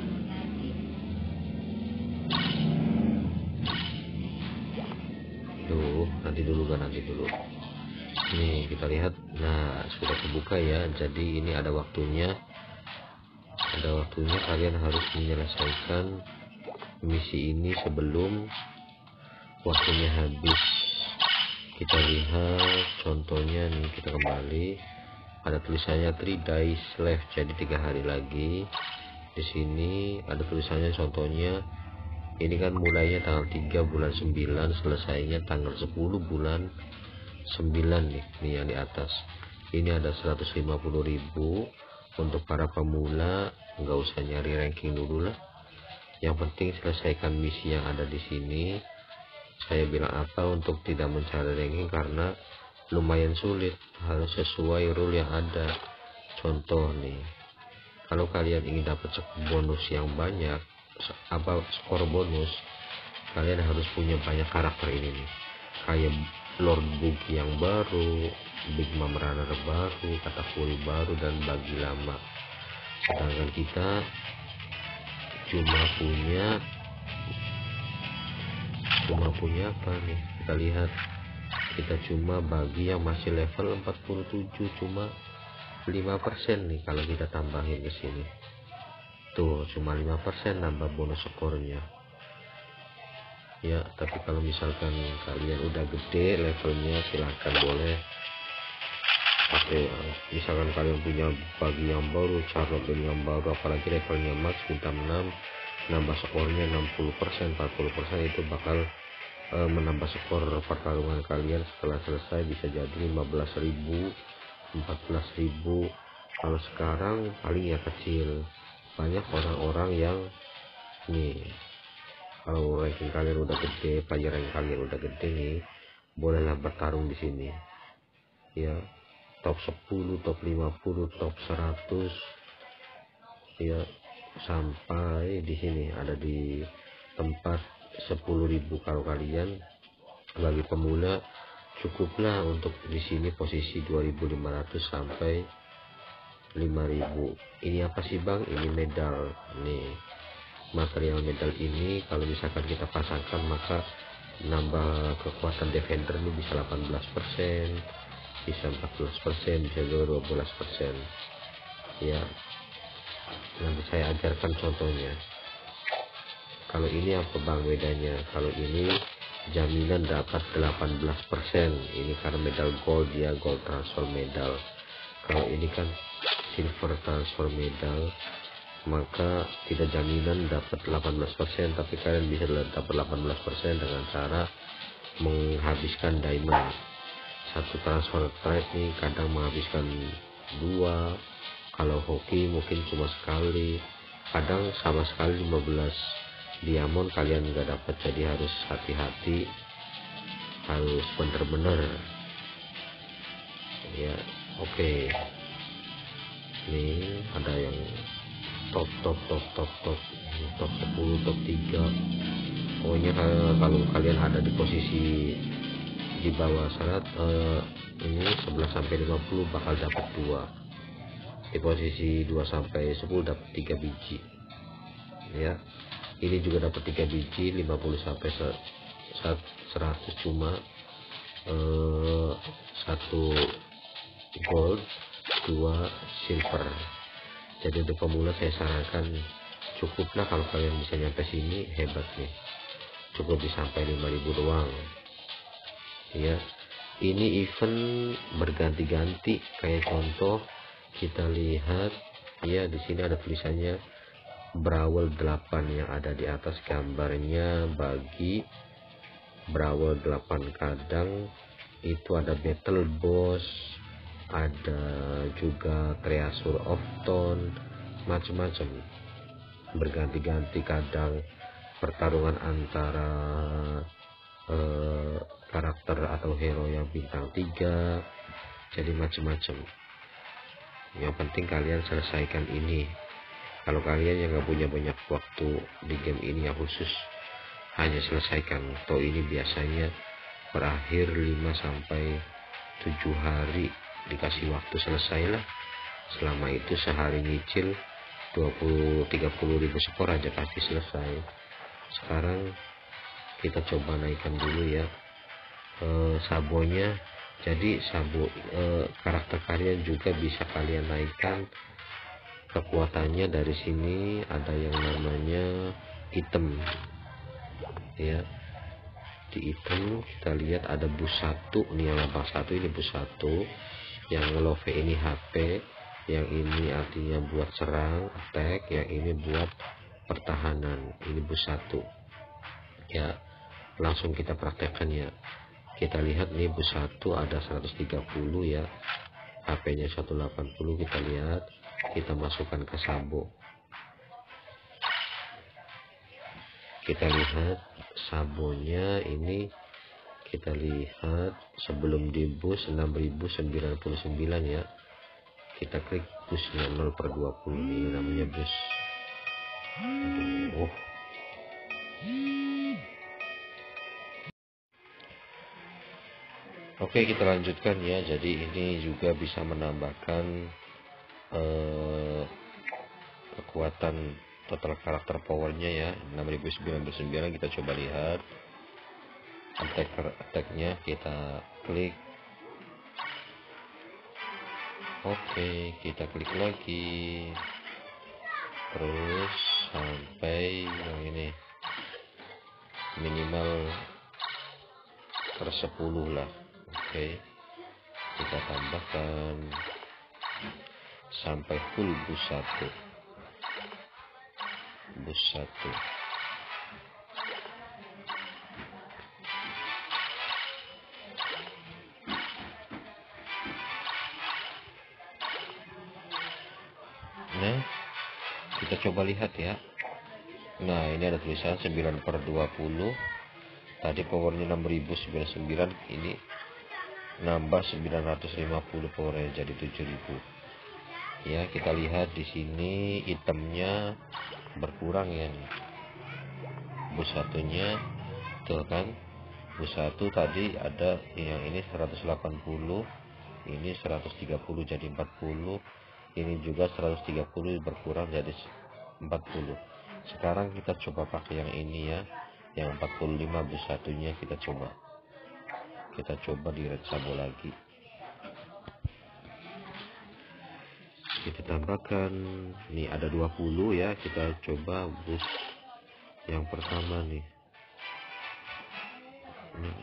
Duh, nanti dulu kan nanti dulu. Nih kita lihat. Nah, sudah terbuka ya. Jadi ini ada waktunya. Ada waktunya kalian harus menyelesaikan misi ini sebelum waktunya habis. Kita lihat contohnya nih, kita kembali. Ada tulisannya three days left, jadi tiga hari lagi. Di sini ada tulisannya contohnya. Ini kan mulainya tanggal tiga bulan sembilan, selesainya tanggal sepuluh bulan sembilan nih, nih yang di atas. Ini ada seratus lima puluh ribu untuk para pemula, nggak usah nyari ranking dulu lah. Yang penting selesaikan misi yang ada di sini. Saya bilang apa untuk tidak mencari ranking karena lumayan sulit, harus sesuai rule yang ada. Contoh nih, kalau kalian ingin dapat bonus yang banyak, apa skor bonus, kalian harus punya banyak karakter ini nih, kayak Lord Boogie yang baru, Big Mom Runner baru, Katakuri baru, dan bagi lama. Sedangkan kita cuma punya cuma punya apa nih, kita lihat, kita cuma bagi yang masih level empat puluh tujuh, cuma lima persen nih kalau kita tambahin ke sini. Tuh, cuma lima persen nambah bonus skornya. Ya, tapi kalau misalkan kalian udah gede levelnya, silahkan boleh pakai. Misalkan kalian punya bagi yang baru, Charlotte yang baru, apalagi levelnya max bintang enam, nambah skornya enam puluh persen, empat puluh persen, itu bakal e, menambah skor pertarungan kalian setelah selesai bisa jadi lima belas ribu, empat belas ribu. Kalau sekarang paling ya kecil. Banyak orang-orang yang nih, kalau ranking kalian udah gede, player ranking kalian udah gede nih, bolehlah bertarung di sini. Ya, top sepuluh, top lima puluh, top seratus. Ya, sampai di sini ada di tempat sepuluh ribu. Kalau kalian bagi pemula cukuplah untuk di sini posisi dua ribu lima ratus sampai lima ribu. Ini apa sih Bang? Ini medal nih, material medal ini kalau misalkan kita pasangkan maka nambah kekuatan defender ini bisa delapan belas persen, bisa empat belas persen, bisa dua belas persen. Ya, nanti saya ajarkan contohnya. Kalau ini apa Bang bedanya? Kalau ini jaminan dapat delapan belas persen, ini karena medal gold ya, gold transfer medal. Kalau ini kan silver transfer medal, maka tidak jaminan dapat delapan belas persen, tapi kalian bisa dapat delapan belas persen dengan cara menghabiskan diamond. Satu transfer trade nih kadang menghabiskan dua, kalau hoki mungkin cuma sekali, kadang sama sekali lima belas diamond kalian nggak dapat. Jadi harus hati-hati, harus bener-bener ya. Oke, okay. Nih ada yang top top top top top top sepuluh, top tiga. Pokoknya kalau kalian ada di posisi di bawah syarat eh, ini sebelas sampai lima puluh bakal dapat dua. Di posisi dua sampai sepuluh dapat tiga biji. Ya. Ini juga dapat tiga biji, lima puluh sampai seratus cuma eh, satu gold, dua silver. Jadi untuk pemula saya sarankan cukuplah kalau kalian bisa nyampe sini, hebat nih. Cukup bisa sampai lima ribu doang. Ya. Ini event berganti-ganti, kayak contoh kita lihat ya, di sini ada tulisannya Brawl delapan yang ada di atas gambarnya. Bagi Brawl delapan kadang itu ada battle boss, ada juga Treasure of Tone, macam-macam berganti-ganti. Kadang pertarungan antara eh, karakter atau hero yang bintang tiga, jadi macam-macam. Yang penting kalian selesaikan ini. Kalau kalian yang gak punya banyak waktu di game ini yang khusus, hanya selesaikan. Toh ini biasanya berakhir lima sampai tujuh hari, dikasih waktu selesailah. Selama itu sehari nyicil dua puluh sampai tiga puluh ribu skor aja pasti selesai. Sekarang kita coba naikkan dulu ya e, sabonya. Jadi sabo e, karakter kalian juga bisa kalian naikkan kekuatannya. Dari sini ada yang namanya item ya. Di item kita lihat ada bus satu nih, yang lambang satu ini bus satu, yang love ini H P, yang ini artinya buat serang attack, yang ini buat pertahanan. Ini bus satu ya. Langsung kita praktekkan ya. Kita lihat nih bus satu ada seratus tiga puluh ya, H P nya seratus delapan puluh. Kita lihat, kita masukkan ke sabo. Kita lihat sabonya ini, kita lihat sebelum di bus enam ribu sembilan puluh sembilan ya. Kita klik busnya nol per dua puluh, ini namanya bus. Aduh. Oke, kita lanjutkan ya. Jadi ini juga bisa menambahkan eh, kekuatan total karakter powernya ya, enam ribu sembilan puluh sembilan. Kita coba lihat attacker attacknya, kita klik. Oke, kita klik lagi terus sampai yang ini minimal per sepuluh lah. Oke, kita tambahkan sampai full bus satu. Bus satu. Nah, kita coba lihat ya. Nah, ini ada tulisan sembilan per dua puluh. Tadi powernya enam ribu sembilan puluh sembilan, ini nambah sembilan ratus lima puluh powernya jadi tujuh ribu. Ya, kita lihat di sini itemnya berkurang ya nih. Bus satunya tuh kan, bus satu tadi ada yang ini seratus delapan puluh, ini seratus tiga puluh jadi empat puluh, ini juga seratus tiga puluh berkurang jadi empat puluh. Sekarang kita coba pakai yang ini ya, yang empat puluh lima bus satunya. Kita coba kita coba di red sabo lagi, kita tambahkan nih ada dua puluh ya. Kita coba bus yang pertama nih, nah,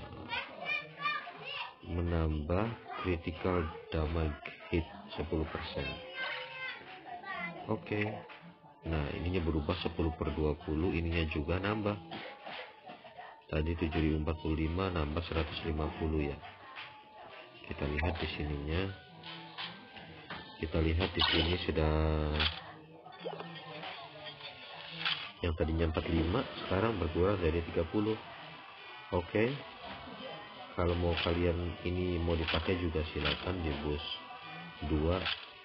menambah critical damage hit sepuluh persen. Oke, nah ininya berubah sepuluh per dua puluh, ininya juga nambah. Tadi tujuh ribu empat puluh lima nambah seratus lima puluh ya. Kita lihat di sininya. Kita lihat di sini sudah yang tadinya empat puluh lima sekarang berkurang jadi tiga puluh. Oke. Kalau mau kalian ini mau dipakai juga silakan di bus dua.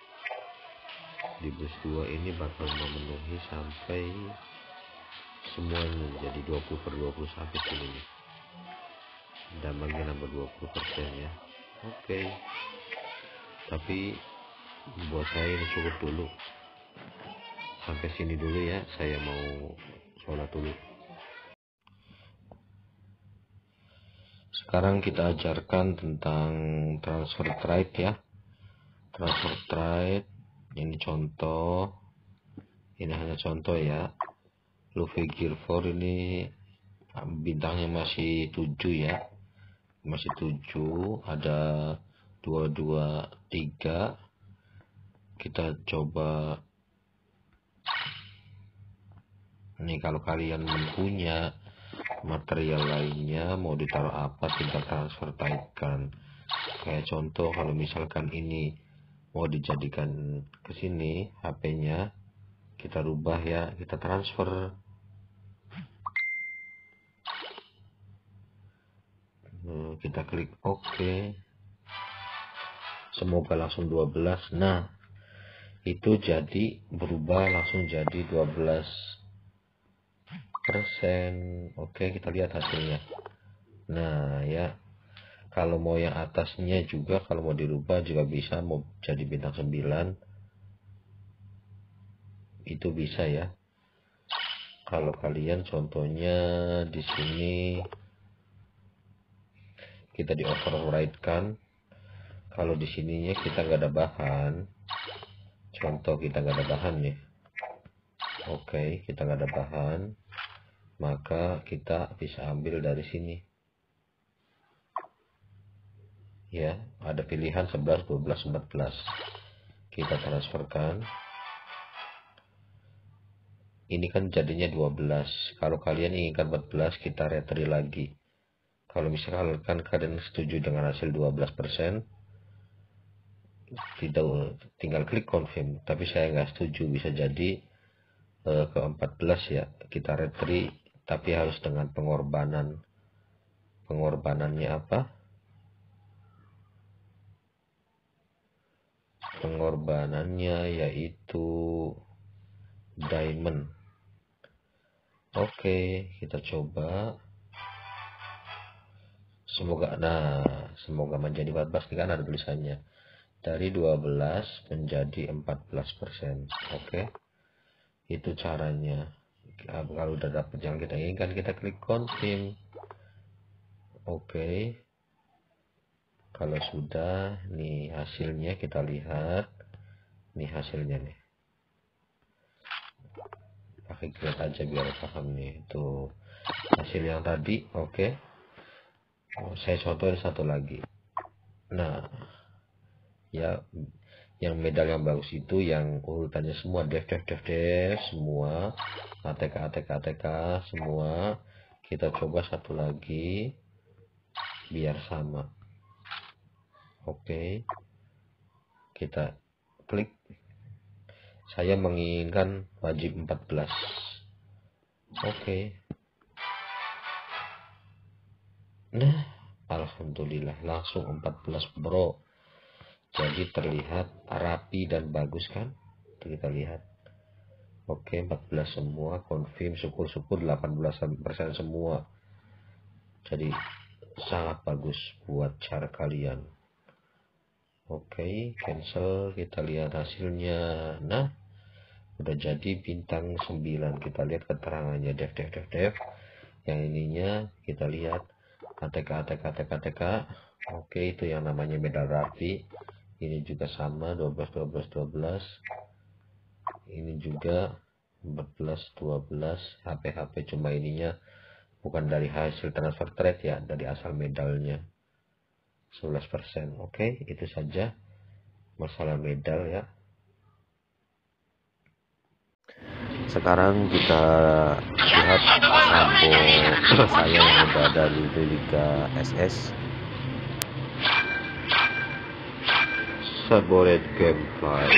Di bus dua ini bakal memenuhi sampai semuanya jadi dua puluh per dua puluh sampai sini. Dampaknya nambah dua puluh persen ya. Oke. Tapi buat saya ini cukup dulu. Sampai sini dulu ya. Saya mau sholat dulu. Sekarang kita ajarkan tentang transfer trade ya. Transfer trade. Ini contoh. Ini hanya contoh ya. Luffy Gear empat ini bintangnya masih tujuh ya. Masih tujuh. Ada dua dua tiga. Kita coba. Nih kalau kalian punya material lainnya mau ditaruh apa tinggal transfer taikkan. Kayak contoh kalau misalkan ini mau dijadikan ke sini H P-nya, kita rubah ya, kita transfer. Nah, kita klik OK. Semoga langsung dua belas. Nah, itu jadi berubah langsung jadi dua belas persen. Oke, kita lihat hasilnya. Nah ya, kalau mau yang atasnya juga kalau mau dirubah juga bisa, mau jadi bintang sembilan itu bisa ya. Kalau kalian contohnya di sini kita di override kan, kalau di sininya kita nggak ada bahan, contoh kita nggak ada bahan nih, oke, kita nggak ada bahan, maka kita bisa ambil dari sini ya, ada pilihan sebelas, dua belas, empat belas, kita transferkan. Ini kan jadinya dua belas. Kalau kalian inginkan empat belas, kita retry lagi. Kalau misalkan kalian setuju dengan hasil dua belas persen, tidak, tinggal klik confirm. Tapi saya nggak setuju, bisa jadi eh, ke empat belas ya. Kita retry, tapi harus dengan pengorbanan. Pengorbanannya apa? Pengorbanannya yaitu diamond. Oke, kita coba. Semoga, nah, semoga menjadi empat belas, kan ada tulisannya. Dari dua belas menjadi empat belas persen. Oke, itu caranya. Kalau udah dapat yang kita inginkan, kita klik confirm. Oke, kalau sudah, nih hasilnya kita lihat. Nih hasilnya nih. Pakai grade aja biar paham nih, itu hasil yang tadi. Oke, oh, saya contohin satu lagi. Nah ya, yang medal yang bagus itu yang urutannya semua dev dev dev dev semua, ATK ATK ATK semua. Kita coba satu lagi biar sama. Oke, kita klik. Saya menginginkan wajib empat belas. Oke. Nah, alhamdulillah langsung empat belas bro. Jadi terlihat rapi dan bagus kan? Kita lihat. Oke, empat belas semua, confirm, syukur-syukur delapan belas persen semua. Jadi sangat bagus buat cara kalian. Oke, cancel, kita lihat hasilnya. Nah, udah jadi bintang sembilan. Kita lihat keterangannya dev dev dev dev. Yang ininya kita lihat A T K A T K A T K A T K. Oke, itu yang namanya medal rapi. Ini juga sama, dua belas dua belas dua belas. Ini juga empat belas dua belas. H P H P cuma ininya bukan dari hasil transfer trade ya, dari asal medalnya. sebelas persen. Oke, itu saja masalah medal ya. Sekarang kita lihat sampo saya yang udah ada di Liga S S. Saboret gameplay.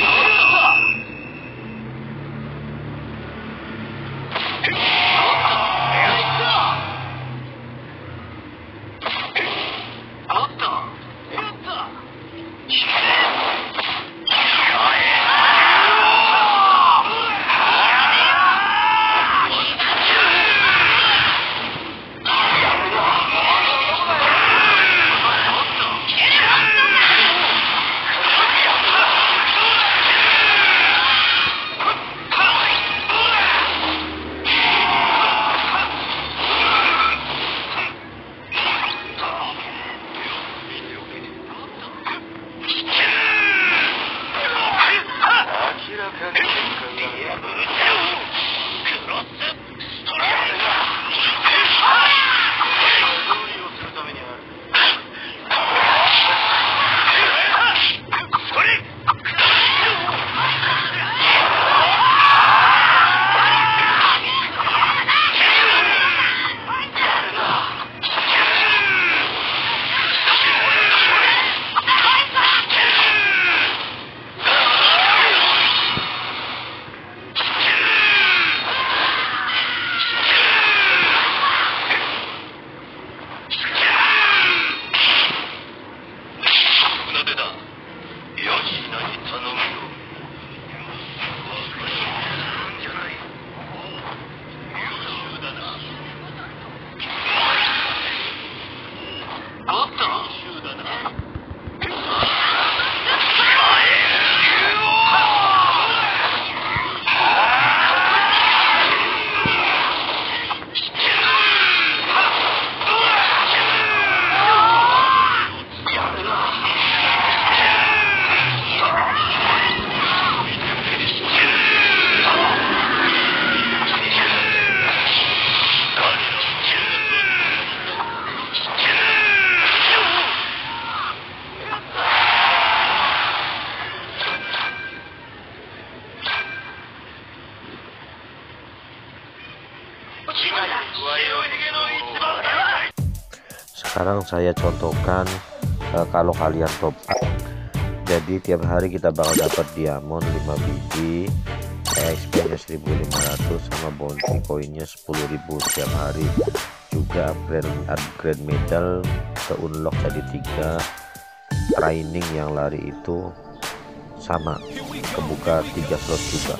Sekarang saya contohkan uh, kalau kalian top up, jadi tiap hari kita bakal dapat diamond lima biji, E X P nya seribu lima ratus, sama bounty koinnya sepuluh ribu setiap hari. Juga upgrade, upgrade medal ke unlock jadi tiga, training yang lari itu sama kebuka tiga slot juga.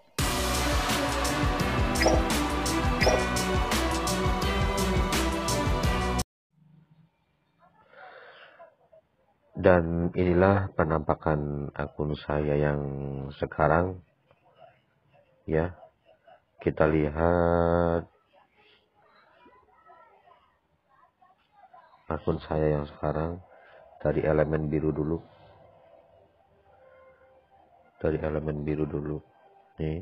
Dan inilah penampakan akun saya yang sekarang ya. Kita lihat akun saya yang sekarang dari elemen biru dulu. Dari elemen biru dulu. Nih.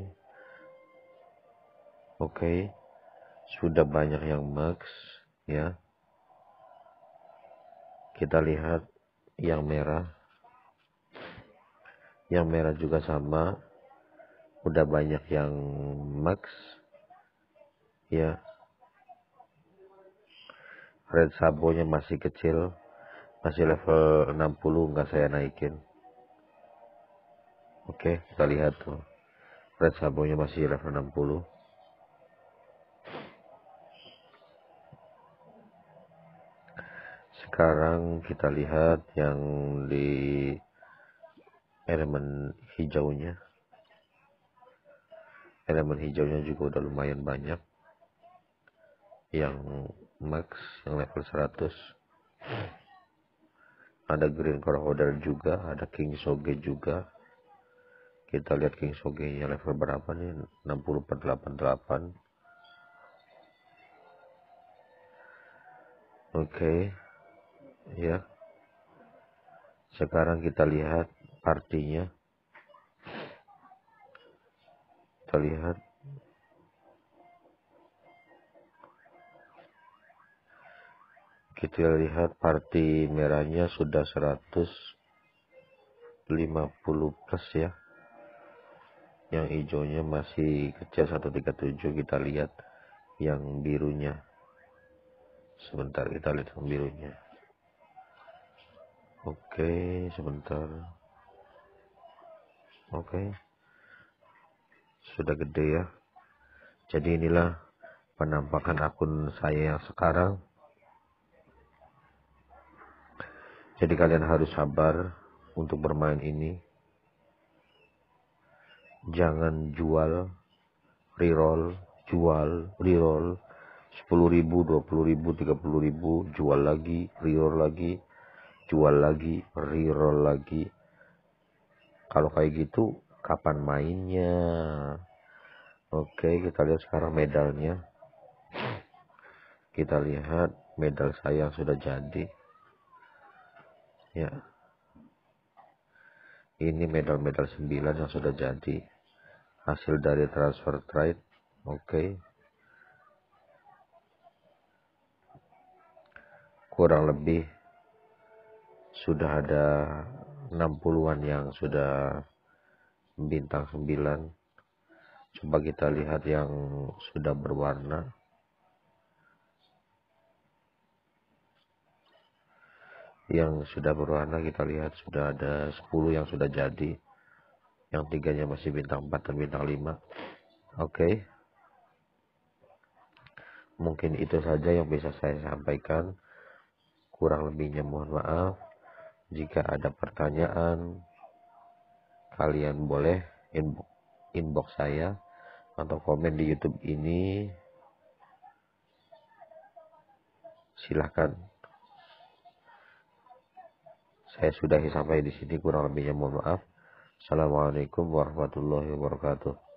Oke. Okay. Sudah banyak yang max ya. Kita lihat yang merah. Yang merah juga sama. Udah banyak yang max ya. Red sabonya masih kecil, masih level enam puluh, nggak saya naikin. Oke, kita lihat tuh, red sabonya masih level enam puluh. Sekarang kita lihat yang di elemen hijaunya. Elemen hijaunya juga udah lumayan banyak. Yang max, yang level seratus. Ada green crocodile juga, ada king soge juga. Kita lihat king soge nya level berapa nih, enam puluh per delapan puluh delapan. Oke okay. Ya, sekarang kita lihat partinya. Kita lihat kita lihat party merahnya sudah seratus lima puluh plus ya. Yang hijaunya masih kecil seratus tiga puluh tujuh. Kita lihat yang birunya. Sebentar, kita lihat yang birunya. Oke, sebentar. Oke. Sudah gede ya. Jadi inilah penampakan akun saya yang sekarang. Jadi kalian harus sabar untuk bermain ini. Jangan jual, reroll, jual, reroll. sepuluh ribu, dua puluh ribu, tiga puluh ribu, jual lagi, reroll lagi, jual lagi, reroll lagi. Kalau kayak gitu, kapan mainnya? Oke, kita lihat sekarang medalnya. Kita lihat medal saya yang sudah jadi. Ya. Ini medal-medal sembilan yang sudah jadi. Hasil dari transfer trade. Oke. Kurang lebih sudah ada enam puluhan yang sudah bintang sembilan. Coba kita lihat yang sudah berwarna. Yang sudah berwarna kita lihat sudah ada sepuluh yang sudah jadi. Yang tiganya masih bintang empat dan bintang lima. Oke. Okay. Mungkin itu saja yang bisa saya sampaikan. Kurang lebihnya mohon maaf. Jika ada pertanyaan, kalian boleh inbox saya atau komen di YouTube ini. Silahkan. Saya sudahi sampai di sini, kurang lebihnya mohon maaf. Assalamualaikum warahmatullahi wabarakatuh.